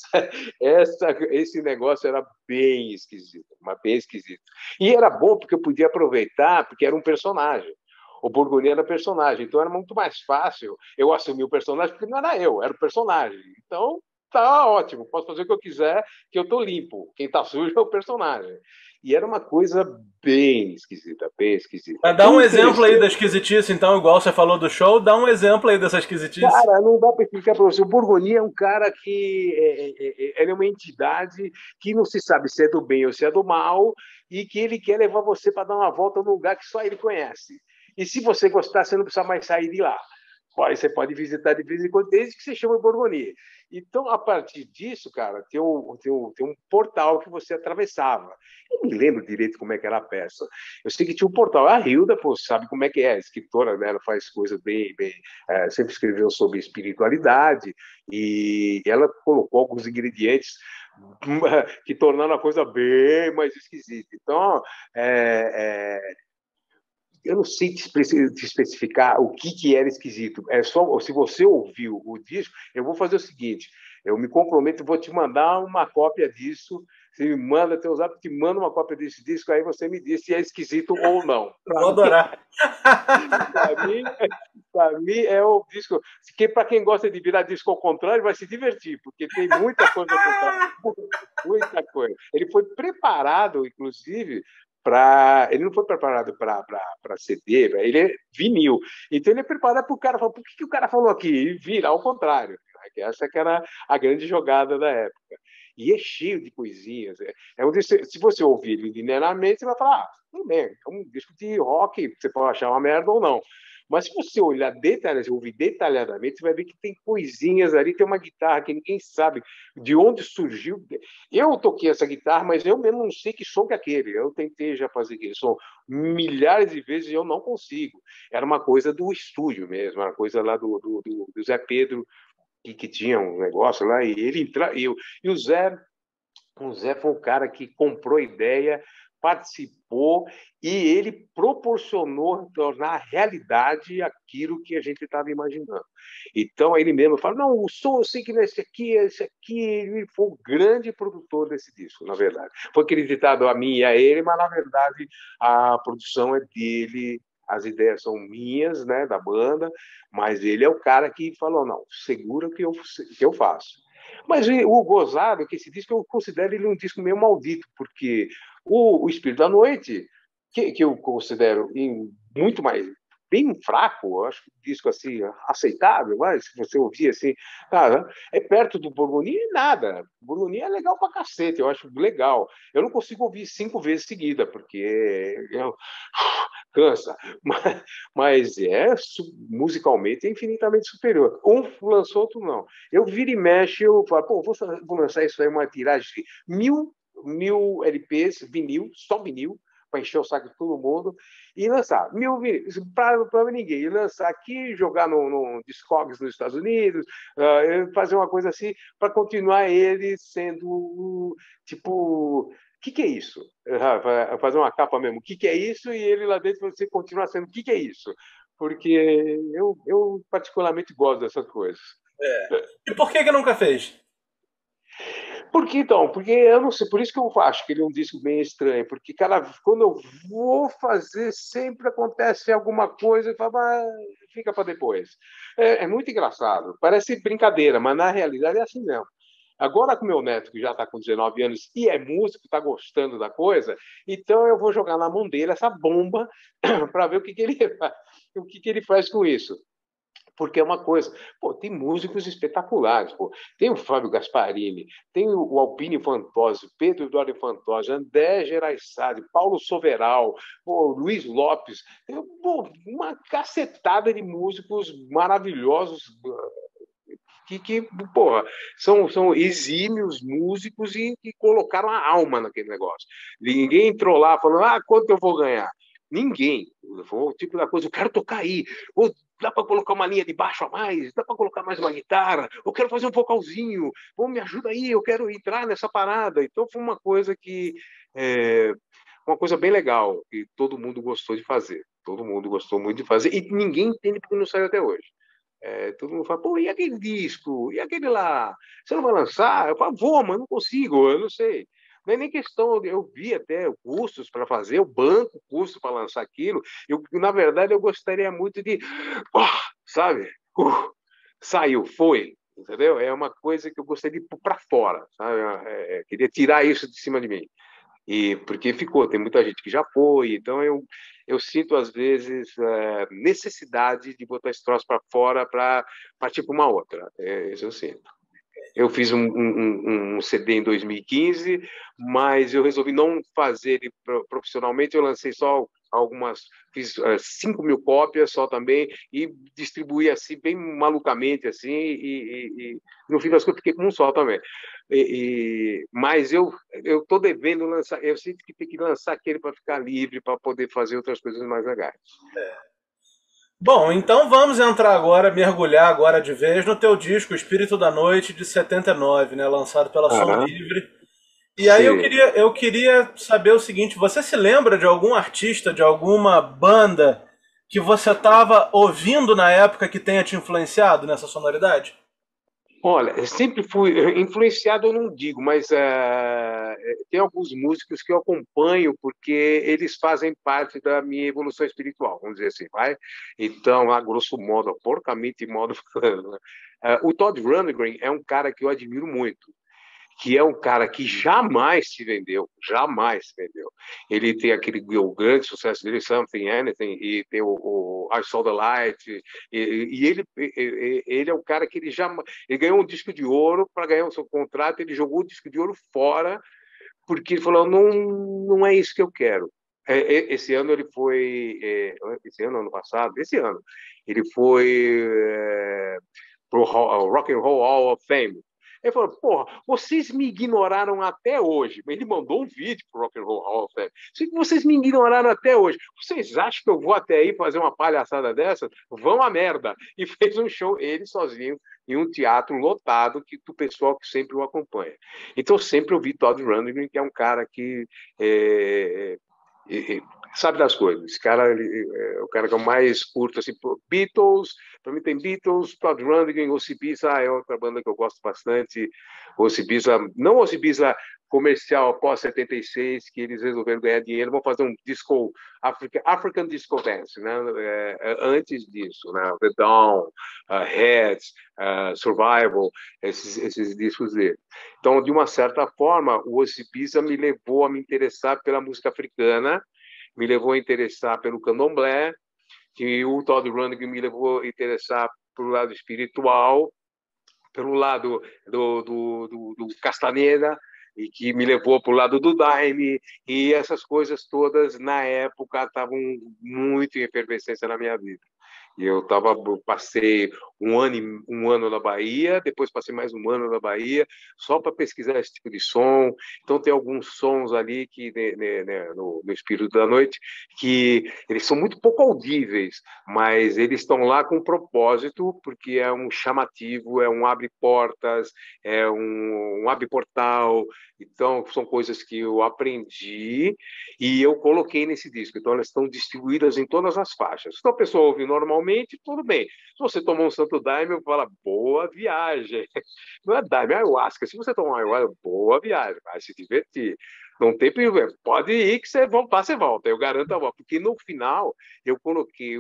esse negócio era bem esquisito. Mas bem esquisito. E era bom porque eu podia aproveitar, porque era um personagem. O Borgoni era personagem. Então era muito mais fácil eu assumir o personagem, porque não era eu, era o personagem. Então tá ótimo, posso fazer o que eu quiser, que eu tô limpo. Quem tá sujo é o personagem. E era uma coisa bem esquisita, bem esquisita. Mas dá um exemplo aí da esquisitice, então, igual você falou do show, dá um exemplo aí dessa esquisitice. Cara, não dá para explicar para você. O Borgoni é um cara que ele é uma entidade que não se sabe se é do bem ou se é do mal e que ele quer levar você para dar uma volta num lugar que só ele conhece. E se você gostar, você não precisa mais sair de lá. Você pode visitar de vez em quando, desde que você chama o Borgoni. Então, a partir disso, cara, tem um portal que você atravessava. Eu não me lembro direito como é que era a peça. Eu sei que tinha um portal. A Hilda, pô, sabe como é que é, a escritora, né? Ela faz coisas bem, sempre escreveu sobre espiritualidade e ela colocou alguns ingredientes que tornaram a coisa bem mais esquisita. Então, eu não sei te especificar o que era esquisito. É só se você ouviu o disco, eu vou fazer o seguinte: eu me comprometo, vou te mandar uma cópia disso. Você me manda teu zap, te manda uma cópia desse disco, aí você me diz se é esquisito ou não. Vou adorar. Para mim é o disco. Para quem gosta de virar disco ao contrário, vai se divertir, porque tem muita coisa ao contrário. Muita coisa. Ele foi preparado, inclusive, ele não foi preparado para CD, ele é vinil. Então ele é preparado para o cara falar, por que o cara falou aqui? E vira ao contrário. Essa que era a grande jogada da época. E é cheio de coisinhas. Se você ouvir ele linearmente, você vai falar, tudo bem, é um disco de rock, você pode achar uma merda ou não. Mas se você olhar detalhadamente, ouvir detalhadamente, você vai ver que tem coisinhas ali, tem uma guitarra que ninguém sabe de onde surgiu. Eu toquei essa guitarra, mas eu mesmo não sei que som que é aquele. Eu tentei já fazer aquele som milhares de vezes e eu não consigo. Era uma coisa do estúdio mesmo, uma coisa lá do Zé Pedro, que tinha um negócio lá, e ele entra, e o Zé foi um cara que comprou a ideia, participou e ele proporcionou tornar realidade aquilo que a gente estava imaginando. Então, ele mesmo fala, não, o som, eu sei que esse aqui, ele foi o grande produtor desse disco, na verdade. Foi acreditado a mim e a ele, mas, na verdade, a produção é dele, as ideias são minhas, né, da banda, mas ele é o cara que falou, não, segura que eu faço. Mas o gozado é que esse disco eu considero ele um disco meio maldito, porque o Espírito da Noite, que eu considero muito mais bem fraco, eu acho que um disco assim aceitável, mas se você ouvir assim, cara, é perto do Borgoni nada. O Borgoni é legal pra cacete, eu acho legal. Eu não consigo ouvir 5 vezes seguida, porque cansa, mas musicalmente é infinitamente superior. Um lançou, outro não. Eu viro e mexe, eu falo, pô, vou lançar isso aí, uma tiragem de 1000 LPs, vinil, só vinil, para encher o saco de todo mundo, e lançar 1000 vinis, para ninguém, e lançar aqui, jogar no Discogs nos Estados Unidos, fazer uma coisa assim, para continuar ele sendo, tipo, o que é isso? Fazer uma capa mesmo, o que é isso? E ele lá dentro você continuar sendo, o que é isso? Porque eu particularmente gosto dessas coisas. E por que nunca fez? Porque eu não sei, por isso que eu acho que ele é um disco bem estranho, porque, cara, quando eu vou fazer, sempre acontece alguma coisa e fala, fica para depois. É muito engraçado, parece brincadeira, mas na realidade é assim mesmo. Agora com meu neto, que já está com 19 anos e é músico, está gostando da coisa, então eu vou jogar na mão dele essa bomba para ver o que ele faz com isso. Porque é uma coisa, pô, tem músicos espetaculares, pô. Tem o Fábio Gasparini, tem o Albino Fantozzi, Pedro Eduardo Fantozzi, André Gerais-Sade, Paulo Soveral, pô, Luiz Lopes, pô, uma cacetada de músicos maravilhosos que porra, são exímios músicos e que colocaram a alma naquele negócio. Ninguém entrou lá falando, quanto eu vou ganhar? Ninguém. Foi o tipo da coisa, eu quero tocar aí, dá para colocar uma linha de baixo a mais, dá para colocar mais uma guitarra, eu quero fazer um vocalzinho, me ajuda aí, eu quero entrar nessa parada. Então foi uma coisa que uma coisa bem legal, e todo mundo gostou de fazer. Todo mundo gostou muito de fazer, e ninguém entende porque não saiu até hoje. Todo mundo fala, pô, e aquele disco? E aquele lá? Você não vai lançar? Eu falo, vou, mas não consigo, eu não sei. Não é nem questão, eu vi até custos para fazer, eu banco custo para lançar aquilo. Na verdade, eu gostaria muito de, sabe? Saiu, foi, entendeu? É uma coisa que eu gostaria de pôr para fora, sabe? Queria tirar isso de cima de mim. E porque ficou, tem muita gente que já foi, então eu sinto às vezes necessidade de botar esse troço para fora para partir para uma outra. Isso eu sinto. Eu fiz um CD em 2015, mas eu resolvi não fazer ele profissionalmente. Eu lancei só algumas, fiz 5.000 cópias só também e distribuí assim bem malucamente assim e no fim das contas fiquei com um só também. Mas eu tô devendo lançar. Eu sinto que tem que lançar aquele para ficar livre para poder fazer outras coisas mais legais. Bom, então vamos entrar agora, mergulhar agora de vez no teu disco Espírito da Noite de 79, né, lançado pela Som Aham. Livre. E aí Sim. eu queria saber o seguinte, você se lembra de algum artista, de alguma banda que você estava ouvindo na época que tenha te influenciado nessa sonoridade? Olha, eu sempre fui influenciado, eu não digo, mas tem alguns músicos que eu acompanho porque eles fazem parte da minha evolução espiritual, vamos dizer assim, vai? Então, a grosso modo, porcamente modo falando, né? O Todd Rundgren é um cara que eu admiro muito, que é um cara que jamais se vendeu. Ele tem o grande sucesso dele, Something, Anything, e tem o I Saw the Light, e ele é um cara que ele ganhou um disco de ouro para ganhar o seu contrato, ele jogou o disco de ouro fora, porque ele falou, não, não é isso que eu quero. Esse ano ele foi, ano passado, esse ano, ele foi pro Rock and Roll Hall of Fame. Ele falou, porra, vocês me ignoraram até hoje. Ele mandou um vídeo pro Rock and Roll Hall of Fame. Vocês me ignoraram até hoje. Vocês acham que eu vou até aí fazer uma palhaçada dessa? Vão a merda. E fez um show, ele sozinho, em um teatro lotado do pessoal que sempre o acompanha. Então, sempre eu vi Todd Rundgren, que é um cara que sabe das coisas. Esse cara é o cara que eu mais curto, assim, Beatles, para mim tem Beatles, Todd Rundgren, Osibiza é outra banda que eu gosto bastante. Osibiza, não Osibiza comercial após 76, que eles resolveram ganhar dinheiro, vão fazer um disco, African Disco Dance, né? Antes disso, né? The Dawn, Heads, Survival, esses discos dele. Então, de uma certa forma, o Osibiza me levou a me interessar pela música africana, me levou a interessar pelo candomblé, que o Todd Rundgren me levou a interessar pelo lado espiritual, pelo lado do Castaneda, e que me levou para o lado do Daime, e essas coisas todas, na época, estavam muito em efervescência na minha vida. E passei um ano na Bahia, depois passei mais um ano na Bahia, só para pesquisar esse tipo de som. Então tem alguns sons ali que no Espírito da Noite que eles são muito pouco audíveis, mas eles estão lá com um propósito, porque é um chamativo, é um abre portas, é um abre portal. Então são coisas que eu aprendi e eu coloquei nesse disco. Então elas estão distribuídas em todas as faixas. Se a pessoa ouve normalmente, tudo bem. Se você tomou um Santo Daime, fala, boa viagem. Não é Daime, é ayahuasca. Se você tomar uma ayahuasca, boa viagem, vai se divertir. Não tem perigo, pode ir que você voltar, você volta. Eu garanto a volta. Porque no final eu coloquei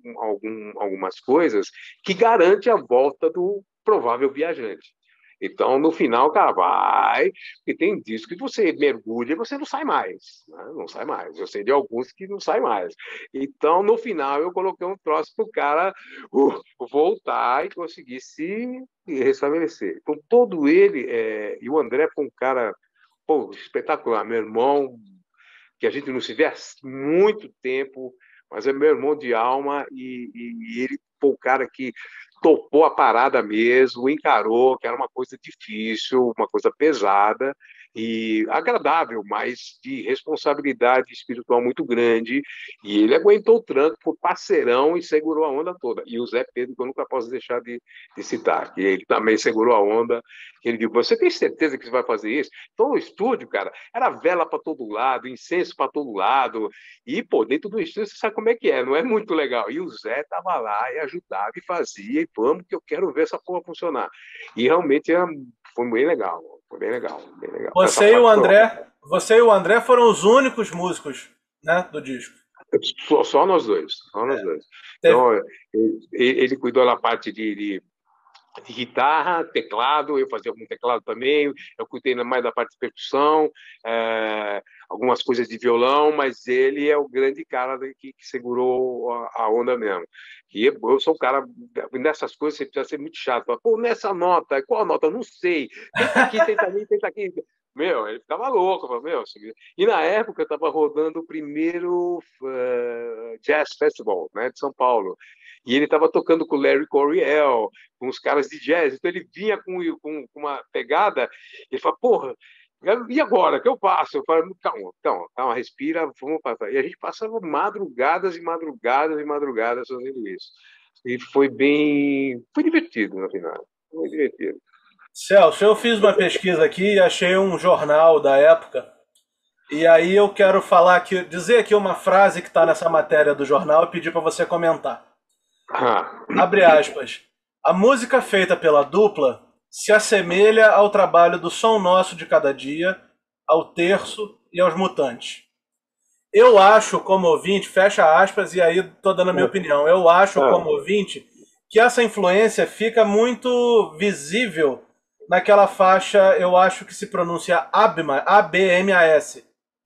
algumas coisas que garante a volta do provável viajante. Então, no final, o cara vai, e tem disco que você mergulha e você não sai mais. Né? Não sai mais. Eu sei de alguns que não sai mais. Então, no final, eu coloquei um troço para o cara voltar e conseguir se restabelecer. Então, todo ele, e o André foi um cara espetacular, meu irmão, que a gente não se vê há muito tempo, mas é meu irmão de alma e ele foi o cara que topou a parada mesmo, encarou que era uma coisa difícil, uma coisa pesada, e agradável, mas de responsabilidade espiritual muito grande. E ele aguentou o tranco, foi parceirão e segurou a onda toda. E o Zé Pedro, que eu nunca posso deixar de citar, que ele também segurou a onda. Ele disse: você tem certeza que você vai fazer isso? Então, o estúdio, cara, era vela para todo lado, incenso para todo lado. E, pô, dentro do estúdio, você sabe como é que é, não é muito legal. E o Zé tava lá e ajudava e fazia, e vamos, que eu quero ver essa porra funcionar. E realmente foi bem legal. Foi bem legal, bem legal. Essa Você e o parte foi ótima. André, você e o André foram os únicos músicos, né, do disco. Só nós dois, só nós dois. Teve, Então, ele cuidou da parte de guitarra, teclado, eu fazia algum teclado também, eu cuidei mais da parte de percussão, algumas coisas de violão, mas ele é o grande cara que segurou a onda mesmo. E eu sou um cara, nessas coisas você precisa ser muito chato. Pô, nessa nota, qual nota? Não sei. Tenta aqui, tenta ali, tenta aqui. Meu, ele ficava louco. Meu. E na época eu estava rodando o primeiro Jazz Festival, né, de São Paulo. E ele estava tocando com o Larry Coryell, com os caras de jazz. Então ele vinha com uma pegada, ele fala: porra, e agora? O que eu faço? Eu falo: calma, respira, vamos passar. E a gente passava madrugadas e madrugadas e madrugadas fazendo isso. E foi divertido no final. Foi divertido. Celso, eu fiz uma pesquisa aqui e achei um jornal da época. E aí eu quero falar aqui, dizer aqui uma frase que está nessa matéria do jornal e pedir para você comentar. Ah, Abre aspas. A música feita pela dupla se assemelha ao trabalho do Som Nosso de Cada Dia, ao Terço e aos Mutantes. Eu acho, como ouvinte, fecha aspas, e aí tô dando a minha opinião. Eu acho, como ouvinte, que essa influência fica muito visível naquela faixa, eu acho que se pronuncia Abmas, A-B-M-A-S.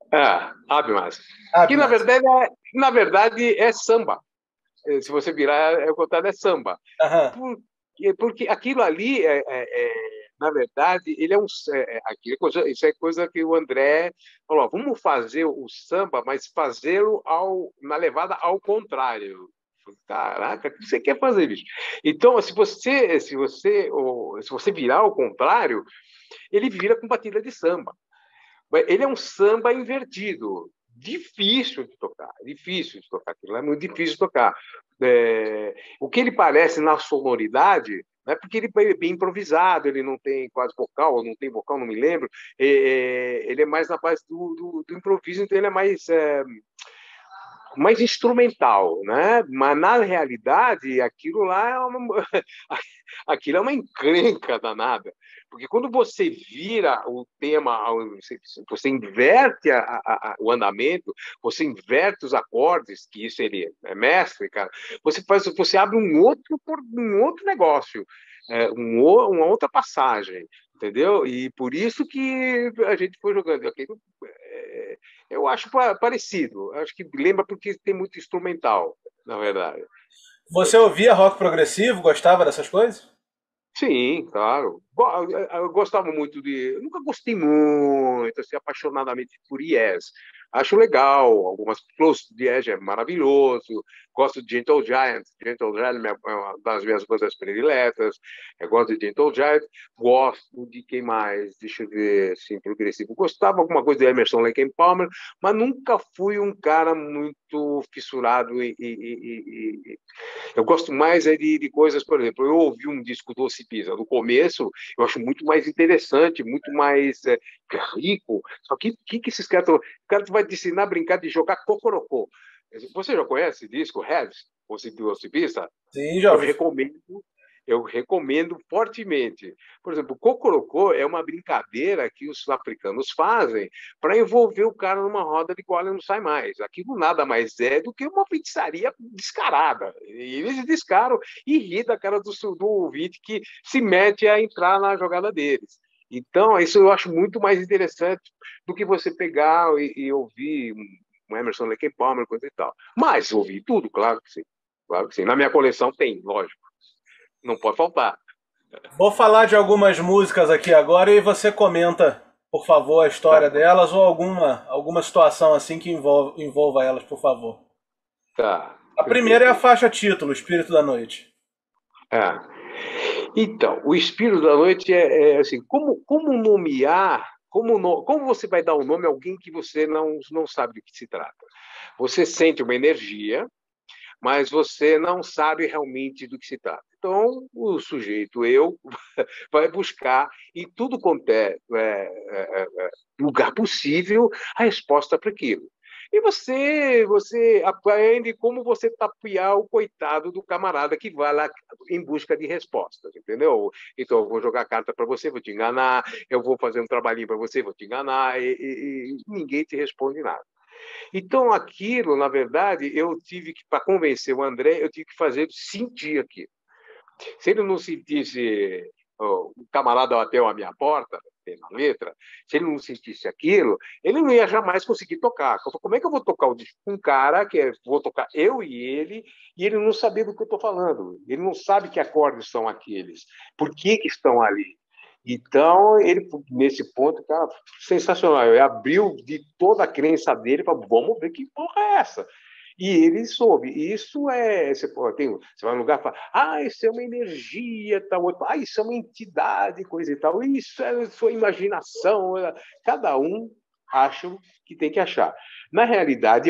Abmas. Que Abmas. na verdade é samba. Se você virar, o contrário é samba. Aham. Porque aquilo ali, na verdade, ele é um. Isso é coisa que o André falou: vamos fazer o samba, mas fazê-lo na levada ao contrário. Caraca, o que você quer fazer, bicho? Então, se você virar ao contrário, ele vira com batida de samba. Ele é um samba invertido. Difícil de tocar, difícil de tocar. Aquilo é muito difícil de tocar. O que ele parece na sonoridade, né, porque ele é bem improvisado, ele não tem quase vocal, ou não tem vocal, não me lembro. Ele é mais na base do improviso, então ele é mais instrumental, né? Mas na realidade aquilo lá aquilo é uma encrenca danada, porque quando você vira o tema, você inverte o andamento, você inverte os acordes, que isso ele é mestre, cara. Você abre um outro negócio, uma outra passagem, entendeu? E por isso que a gente foi jogando aquilo. Eu acho parecido. Acho que lembra porque tem muito instrumental, na verdade. Você ouvia rock progressivo? Gostava dessas coisas? Sim, claro. Eu gostava muito de. Eu nunca gostei muito, assim, apaixonadamente por Yes. Acho legal. Algumas Close to the Edge é maravilhoso. Gosto de Gentle Giant. Gentle Giant é uma das minhas bandas prediletas. Eu gosto de Gentle Giant. Gosto de quem mais? Deixa eu ver, assim, progressivo. Gostava alguma coisa de Emerson Lake and Palmer, mas nunca fui um cara muito fissurado eu gosto mais de coisas, por exemplo, eu ouvi um disco do Ocipisa no começo, eu acho muito mais interessante, muito mais rico. Só que que esses caras estão. O cara vai te ensinar a brincar de jogar cocorocó. Você já conhece esse disco, Heads, do Ocipisa? Sim, já Eu ouvi. recomendo. Eu recomendo fortemente. Por exemplo, o Cocorocó é uma brincadeira que os africanos fazem para envolver o cara numa roda de qual ele não sai mais. Aquilo nada mais é do que uma feitiçaria descarada. E eles descaram e ri da cara do ouvinte que se mete a entrar na jogada deles. Então, isso eu acho muito mais interessante do que você pegar e ouvir um Emerson Lake and Palmer, coisa e tal. Mas ouvir tudo, claro que sim. Claro que sim. Na minha coleção tem, lógico. Não pode faltar. Vou falar de algumas músicas aqui agora e você comenta, por favor, a Tá, história delas ou alguma situação assim que envolva elas, por favor. tá, A primeira é a perfeito. faixa título, Espírito da Noite. É. Então, o espírito da noite é assim, como nomear? Como você vai dar o nome a alguém que você não sabe do que se trata? Você sente uma energia, mas você não sabe realmente do que se trata. Então, o sujeito, eu, vai buscar em tudo quanto lugar possível a resposta para aquilo. E você aprende como você tapear o coitado do camarada que vai lá em busca de respostas, entendeu? Então, eu vou jogar carta para você, vou te enganar, eu vou fazer um trabalhinho para você, vou te enganar, e ninguém te responde nada. Então, aquilo, na verdade, eu tive que, para convencer o André, eu tive que fazer ele sentir aquilo. Se ele não sentisse o camarada bateu à minha porta, tem na letra, se ele não sentisse aquilo, ele não ia jamais conseguir tocar. Como é que eu vou tocar o disco com um cara vou tocar eu e ele não saber do que eu estou falando? Ele não sabe que acordes são aqueles, por que estão ali. Então, ele, nesse ponto, cara, sensacional. Ele abriu de toda a crença dele para vamos ver que porra é essa. E ele soube. Isso é. Você vai num lugar e fala, isso é uma energia, tal, isso é uma entidade, coisa e tal. Isso é sua imaginação. Cada um acha o que tem que achar. Na realidade,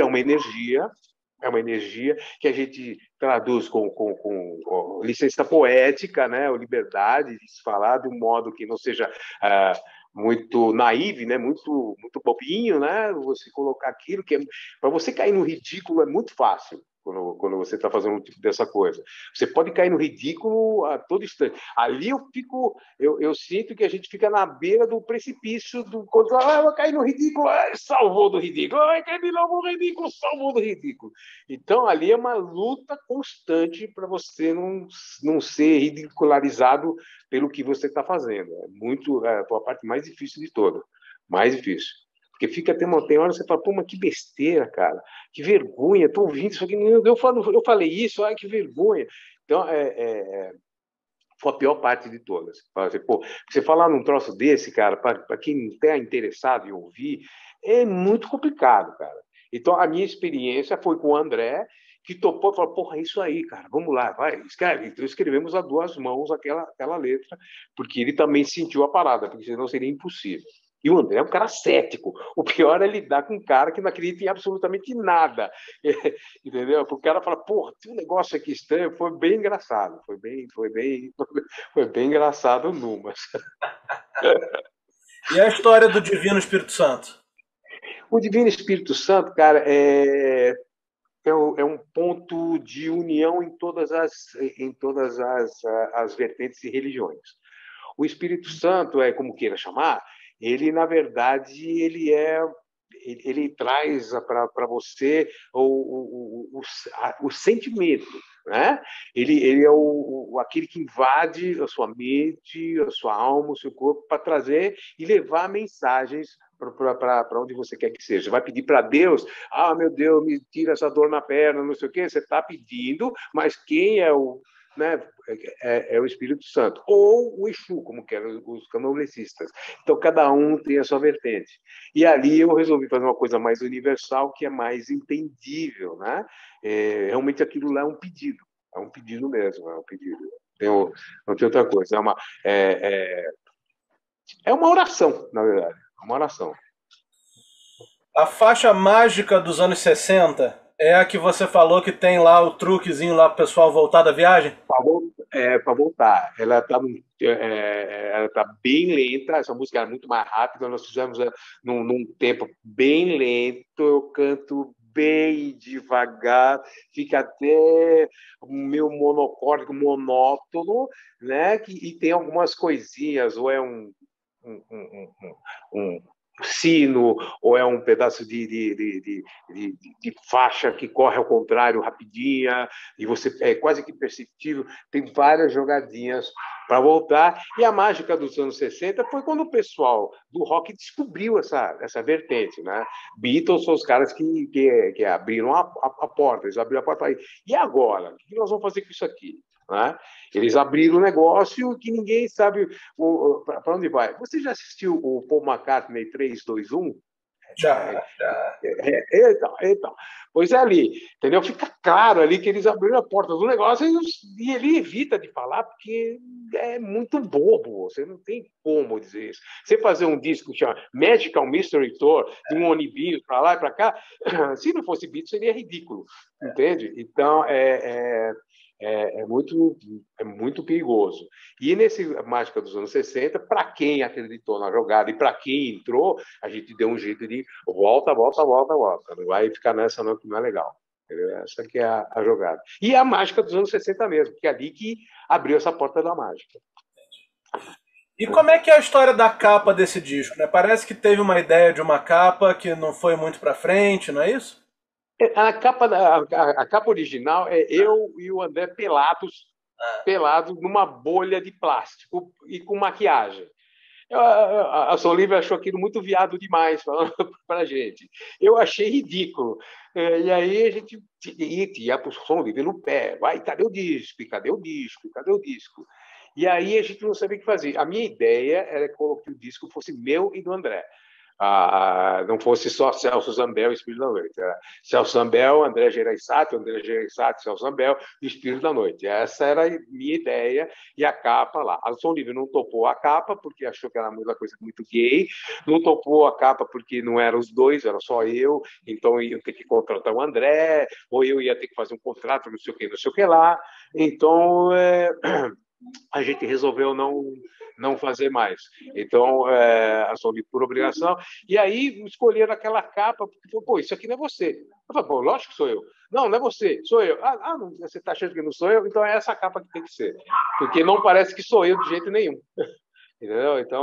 é uma energia que a gente traduz com licença poética, né, ou liberdade de se falar de um modo que não seja muito naive, né, muito bobinho, né, você colocar aquilo que para você cair no ridículo é muito fácil. Quando você está fazendo um tipo dessa coisa, você pode cair no ridículo a todo instante. Ali eu sinto que a gente fica na beira do precipício quando eu vou cair no ridículo, salvou do ridículo, vai cair de novo no ridículo, salvou do ridículo. Então ali é uma luta constante para você não ser ridicularizado pelo que você está fazendo. É a parte mais difícil de toda, mais difícil. Porque tem hora que você fala, pô, mas que besteira, cara, que vergonha, estou ouvindo isso aqui, eu falei isso, que vergonha. Então, foi a pior parte de todas. Pô, você falar num troço desse, cara, para quem não está interessado em ouvir, é muito complicado, cara. Então, a minha experiência foi com o André, que topou e falou, porra, é isso aí, cara, vamos lá, vai, escreve. Então, escrevemos a duas mãos aquela letra, porque ele também sentiu a parada, porque senão seria impossível. E o André é um cara cético. O pior é lidar com um cara que não acredita em absolutamente nada. Entendeu? Porque o cara fala, porra, tem um negócio aqui estranho. Foi bem engraçado. Foi bem engraçado numas. E a história do Divino Espírito Santo? O Divino Espírito Santo, cara, é um ponto de união em todas as vertentes e religiões. O Espírito Santo, como queira chamar, ele, na verdade, ele traz para você o sentimento, né? Ele é aquele que invade a sua mente, a sua alma, o seu corpo, para trazer e levar mensagens para onde você quer que seja. Vai pedir para Deus, meu Deus, me tira essa dor na perna, não sei o quê. Você está pedindo, mas quem é o né, o Espírito Santo, ou o Exu, como querem os candomblessistas. Então, cada um tem a sua vertente. E ali eu resolvi fazer uma coisa mais universal, que é mais entendível. Né? Realmente aquilo lá é um pedido mesmo, é um pedido. Não tem outra coisa, é uma oração, na verdade, é uma oração. A faixa mágica dos anos 60 é a que você falou que tem lá o truquezinho lá pro pessoal voltar da viagem? Para voltar. Ela tá bem lenta, essa música era muito mais rápida, nós fizemos num tempo bem lento, eu canto bem devagar, fica até meio monocórdico, monótono, né? E tem algumas coisinhas, ou é um sino, ou é um pedaço de faixa que corre ao contrário rapidinha, e você é quase que perceptível. Tem várias jogadinhas para voltar. E a mágica dos anos 60 foi quando o pessoal do rock descobriu essa vertente. Né? Beatles são os caras que abriram a porta, eles abriram a porta aí. E agora? O que nós vamos fazer com isso aqui? Né? Eles abriram o negócio que ninguém sabe para onde vai. Você já assistiu o Paul McCartney 3, 2, 1? Já, já. Então. Pois é ali, entendeu? Fica claro ali que eles abriram a porta do negócio e ele evita de falar porque é muito bobo, você não tem como dizer isso. Você fazer um disco que chama Magical Mystery Tour, de um ônibus para lá e para cá, se não fosse Beatles seria ridículo, entende? Então, é muito perigoso. E nesse Mágica dos anos 60, para quem acreditou na jogada e para quem entrou, a gente deu um jeito de volta, volta, volta, volta. Não vai ficar nessa não, que não é legal. Entendeu? Essa que é a jogada. E a mágica dos anos 60 mesmo, que é ali que abriu essa porta da mágica. E como é que é a história da capa desse disco, né? Parece que teve uma ideia de uma capa que não foi muito pra frente, não é isso? A capa original é eu e o André pelados numa bolha de plástico e com maquiagem. A Som Livre achou aquilo muito viado demais para a gente. Eu achei ridículo. E aí a gente ia para o Som Livre no pé. Vai, cadê o disco? Cadê o disco? Cadê o disco? E aí a gente não sabia o que fazer. A minha ideia era que o disco fosse meu e do André. Não fosse só Celso Zambel e Espírito da Noite. Era Celso Zambel, André Gereissati, Celso Zambel e Espírito da Noite. Essa era a minha ideia e a capa lá. A Som Livre não topou a capa porque achou que era uma coisa muito gay, não topou a capa porque não eram os dois, era só eu, então eu ia ter que contratar o André, ou eu ia ter que fazer um contrato, não sei o que lá. Então, a gente resolveu não fazer mais. Então, assumi por obrigação. E aí escolheram aquela capa, porque falou, pô, isso aqui não é você. Eu falei, pô, lógico que sou eu. Não, não é você, sou eu. Não, você está achando que não sou eu? Então é essa capa que tem que ser. Porque não parece que sou eu de jeito nenhum. Entendeu? Então,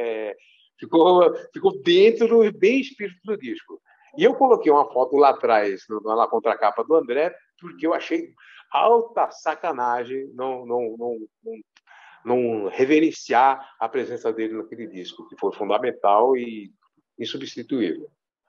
ficou dentro, bem espírito do disco. E eu coloquei uma foto lá atrás, na contracapa do André, porque eu achei alta sacanagem não reverenciar a presença dele naquele disco, que foi fundamental e insubstituível.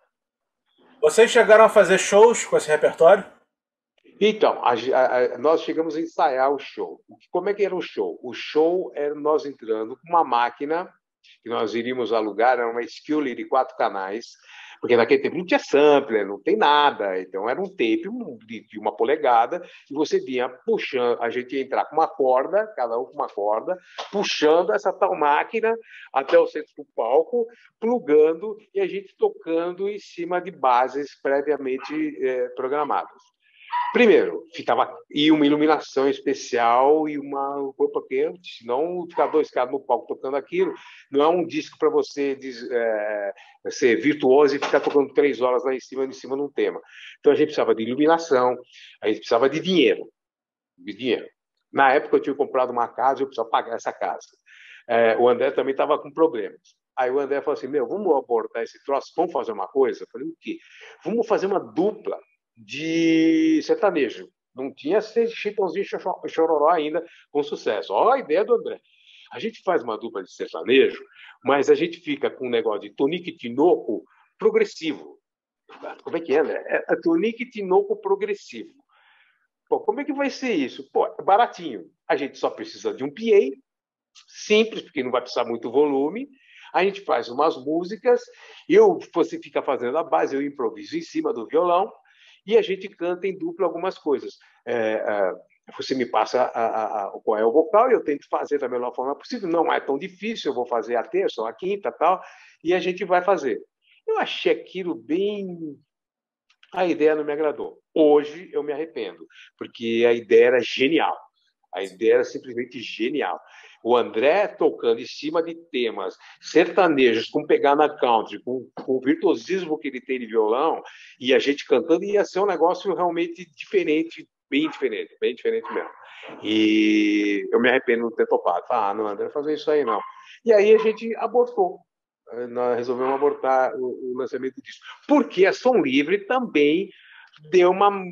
Vocês chegaram a fazer shows com esse repertório? Então, nós chegamos a ensaiar o show. Como é que era o show? O show era nós entrando com uma máquina que nós iríamos alugar, era uma Skillet de 4 canais, porque naquele tempo não tinha sampler, não tem nada, então era um tape de 1 polegada, e você vinha puxando, a gente ia entrar com uma corda, cada um com uma corda, puxando essa tal máquina até o centro do palco, plugando, e a gente tocando em cima de bases previamente programadas. Primeiro, e uma iluminação especial e uma roupa quente, senão ficar 2 caras no palco tocando aquilo. Não é um disco para você ser virtuoso e ficar tocando 3 horas lá em cima de um tema. Então a gente precisava de iluminação, a gente precisava de dinheiro. Na época eu tinha comprado uma casa, eu precisava pagar essa casa. O André também estava com problemas. Aí o André falou assim, vamos abordar esse troço, vamos fazer uma coisa? Eu falei, o quê? Vamos fazer uma dupla de sertanejo. Não tinha Chitãozinho e Chororó ainda com sucesso. Olha a ideia do André. A gente faz uma dupla de sertanejo, mas a gente fica com um negócio de Tonico e Tinoco progressivo. Como é que é, André? É Tonico e Tinoco progressivo. Pô, como é que vai ser isso? Pô, é baratinho. A gente só precisa de um PA, simples, porque não vai precisar muito volume. A gente faz umas músicas, você fica fazendo a base, eu improviso em cima do violão, e a gente canta em dupla algumas coisas. Você me passa qual é o vocal e eu tento fazer da melhor forma possível. Não é tão difícil, eu vou fazer a terça ou a quinta tal, e a gente vai fazer. Eu achei aquilo bem... A ideia não me agradou. Hoje eu me arrependo, porque a ideia era genial. A ideia era simplesmente genial. O André tocando em cima de temas sertanejos, com pegar na country, com o virtuosismo que ele tem de violão, e a gente cantando, ia ser um negócio realmente diferente, bem diferente mesmo. E eu me arrependo de não ter topado. Não, André, fazer isso aí não. E aí a gente abortou. Nós resolvemos abortar o lançamento disso. Porque a Som Livre também deu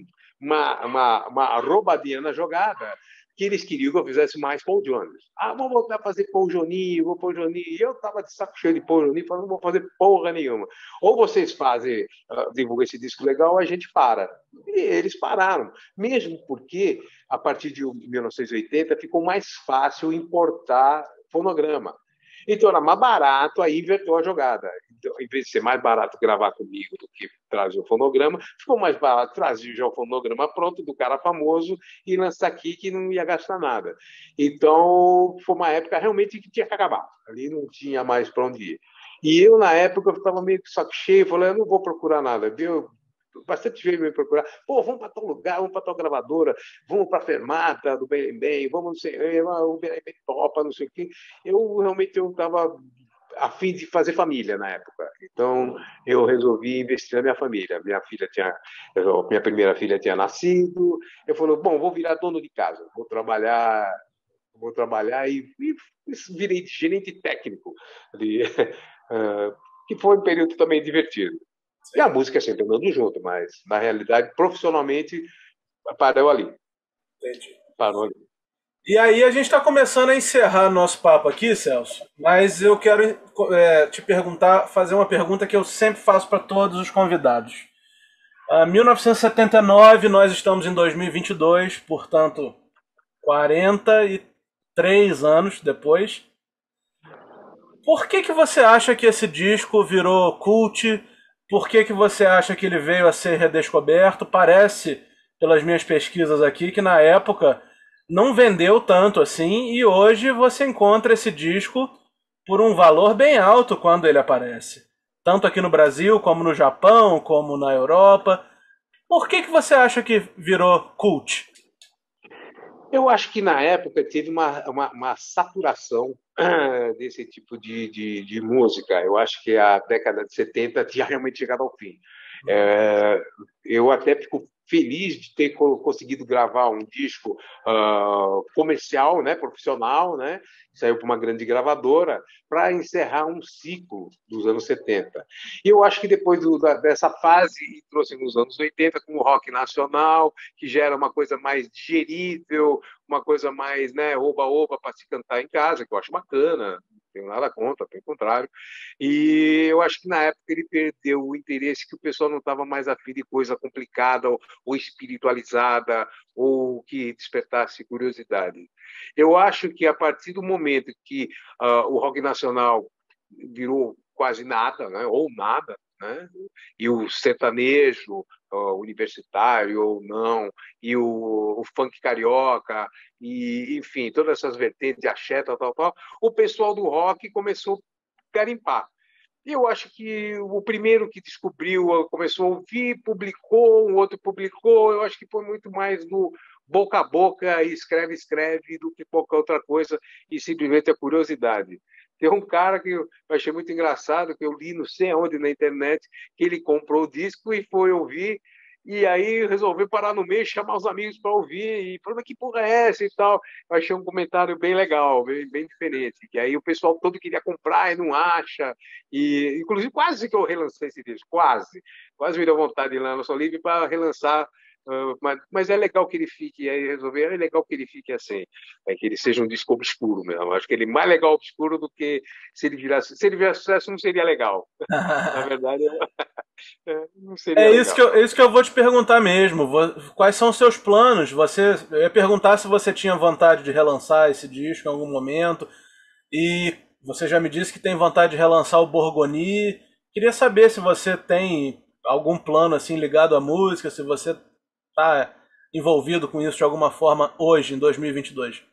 uma roubadinha na jogada, que eles queriam que eu fizesse mais Paul Jones. Vamos voltar a fazer Paul Joninho. E eu estava de saco cheio de Paul Joninho, falando, não vou fazer porra nenhuma. Ou vocês fazem, divulgam esse disco legal, ou a gente para. E eles pararam. Mesmo porque, a partir de 1980, ficou mais fácil importar fonograma. Então era mais barato, aí inverteu a jogada. em vez de ser mais barato gravar comigo do que trazer o fonograma, ficou mais barato trazer já o fonograma pronto do cara famoso e lançar aqui que não ia gastar nada. Então, foi uma época realmente que tinha que acabar. Ali não tinha mais para onde ir. E eu, na época, eu estava meio que saco cheio, falei, eu não vou procurar nada, viu? Bastante veio me procurar, pô, vamos para tal lugar, vamos para tal gravadora, vamos para a Fermata do Bem Bem, vamos não sei, o Bem Bem topa, não sei o quê. Eu realmente eu estava a fim de fazer família na época, então eu resolvi investir na minha família. Minha primeira filha tinha nascido, eu falei, bom, vou virar dono de casa, vou trabalhar e virei gerente técnico, de, que foi um período também divertido. E a música é sempre andando junto, mas, na realidade, profissionalmente, parou ali. Entendi. Parou ali. E aí a gente está começando a encerrar nosso papo aqui, Celso, mas eu quero te perguntar, fazer uma pergunta que eu sempre faço para todos os convidados. 1979, nós estamos em 2022, portanto, 43 anos depois. Por que que você acha que esse disco virou cult? Por que que você acha que ele veio a ser redescoberto? Parece, pelas minhas pesquisas aqui, que na época não vendeu tanto assim e hoje você encontra esse disco por um valor bem alto quando ele aparece. Tanto aqui no Brasil, como no Japão, como na Europa. Por que que você acha que virou cult? Eu acho que, na época, teve uma saturação desse tipo de música. Eu acho que a década de 70 tinha realmente chegado ao fim. É, eu até fico feliz de ter conseguido gravar um disco comercial, né, profissional, né, saiu para uma grande gravadora para encerrar um ciclo dos anos 70. E eu acho que depois dessa fase trouxe nos anos 80 com o rock nacional, que já era uma coisa mais digerível, uma coisa mais, né, oba-oba para se cantar em casa, que eu acho bacana, não tenho nada contra, pelo contrário. E eu acho que na época ele perdeu o interesse, que o pessoal não estava mais afim de coisa complicada ou espiritualizada ou que despertasse curiosidade. Eu acho que a partir do momento que o rock nacional virou quase nada, né, ou nada, né, e o sertanejo universitário ou não, e o funk carioca, e enfim, todas essas vertentes de axé, tal, o pessoal do rock começou a garimpar. E eu acho que o primeiro que descobriu, começou a ouvir, publicou, o outro publicou, eu acho que foi muito mais no boca a boca, e escreve, do que qualquer outra coisa, e simplesmente a curiosidade. Tem um cara que eu achei muito engraçado, que eu li não sei onde na internet, que ele comprou o disco e foi ouvir, e aí resolveu parar no meio, chamar os amigos para ouvir, e falou, mas que porra é essa e tal. Eu achei um comentário bem legal, bem diferente, que aí o pessoal todo queria comprar e não acha, e inclusive quase que eu relancei esse disco, quase me deu vontade de ir lá no Sou Livre para relançar, mas é legal que ele fique, aí resolver, é legal que ele fique assim, que ele seja um disco obscuro mesmo. Acho que ele é mais legal obscuro do que se ele virasse sucesso, não seria legal. Na verdade, não seria legal. É isso que eu vou te perguntar mesmo. Quais são os seus planos? Eu ia perguntar se você tinha vontade de relançar esse disco em algum momento. E você já me disse que tem vontade de relançar o Borgoni. Queria saber se você tem algum plano assim ligado à música, se você está envolvido com isso de alguma forma hoje, em 2022.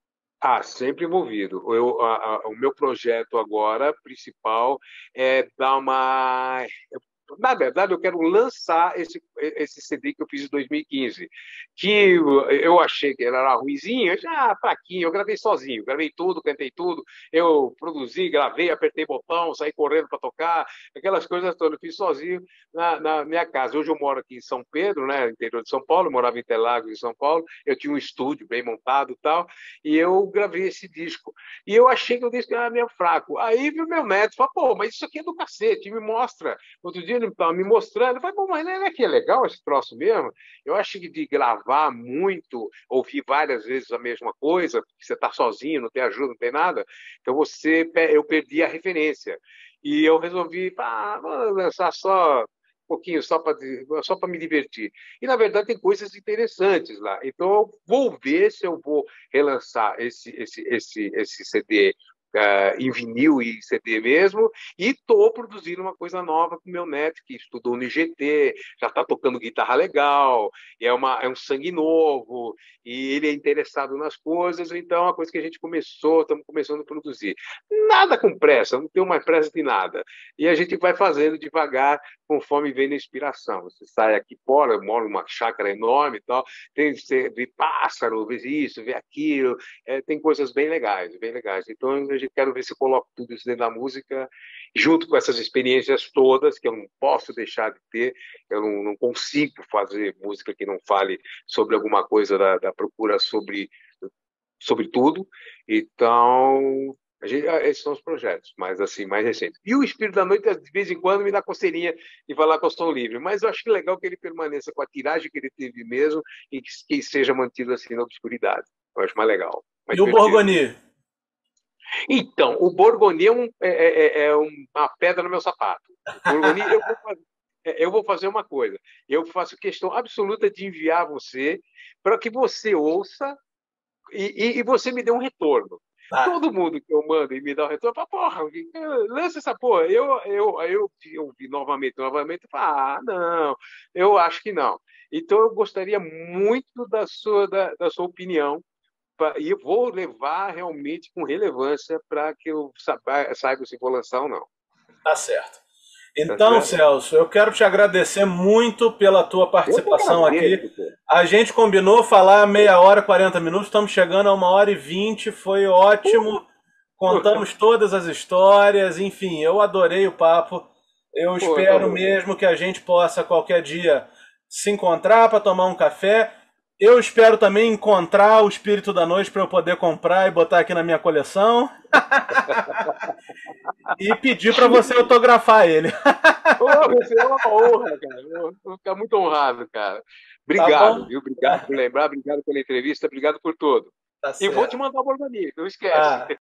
Sempre envolvido. O meu projeto agora, principal, é dar uma. Na verdade, eu quero lançar esse CD que eu fiz em 2015, que eu achei que ele era ruinzinho, já fraquinho, eu gravei sozinho, gravei tudo, cantei tudo, eu produzi, gravei, apertei botão, saí correndo para tocar, aquelas coisas todas, eu fiz sozinho na minha casa. Hoje eu moro aqui em São Pedro, né, interior de São Paulo, eu morava em Interlagos, em São Paulo, eu tinha um estúdio bem montado e tal, e eu gravei esse disco. E eu achei que o disco era meio fraco. Aí viu meu neto, falou, pô, mas isso aqui é do cacete, me mostra. Outro dia ele estava me mostrando, eu falei, bom, mas não é que é legal esse troço mesmo? Eu acho que de gravar muito, ouvir várias vezes a mesma coisa, porque você está sozinho, não tem ajuda, não tem nada, então eu perdi a referência. E eu resolvi, vou lançar só um pouquinho, só para me divertir. E, na verdade, tem coisas interessantes lá. Então, eu vou ver se eu vou relançar esse CD em vinil e CD mesmo, e estou produzindo uma coisa nova com o meu neto, que estudou no IGT, já está tocando guitarra legal, é um sangue novo, e ele é interessado nas coisas, então é uma coisa que a gente estamos começando a produzir. Nada com pressa, não tenho mais pressa de nada. E a gente vai fazendo devagar, conforme vem na inspiração. Você sai aqui fora, eu moro numa chácara enorme e tal, você vê pássaro, vê isso, vê aquilo, tem coisas bem legais, bem legais. Então, a gente quer ver se eu coloco tudo isso dentro da música, junto com essas experiências todas, que eu não posso deixar de ter, eu não consigo fazer música que não fale sobre alguma coisa da procura sobre tudo. Então, esses são os projetos, mas assim, mais recentes. E o Espírito da Noite, de vez em quando, me dá coceirinha de falar que eu sou livre, mas eu acho que é legal que ele permaneça com a tiragem que ele teve mesmo e que seja mantido assim na obscuridade. Eu acho mais legal. Mais E o divertido. Borgoni? Então, o Borgoni é uma pedra no meu sapato. O Borgoni, eu vou fazer uma coisa. Eu faço questão absoluta de enviar você para que você ouça e você me dê um retorno. Todo mundo que eu mando e me dá um retorno, fala, porra, lança essa porra. Eu vi novamente, e falo, não, eu acho que não. Então, eu gostaria muito da sua opinião, e eu vou levar realmente com relevância para que eu saiba se vou lançar ou não. Tá certo. Então, Celso, eu quero te agradecer muito pela tua participação aqui. A gente combinou falar meia hora, 40 minutos, estamos chegando a 1h20, foi ótimo. Contamos todas as histórias, enfim, eu adorei o papo. Eu espero mesmo que a gente possa qualquer dia se encontrar para tomar um café. Eu espero também encontrar o Espírito da Noite para eu poder comprar e botar aqui na minha coleção. E pedir para você autografar ele. Você é uma honra, cara. Eu vou ficar muito honrado, cara. Obrigado, tá, viu? Obrigado por lembrar, obrigado pela entrevista, obrigado por tudo. Tá e vou te mandar o Borgoni, não esquece.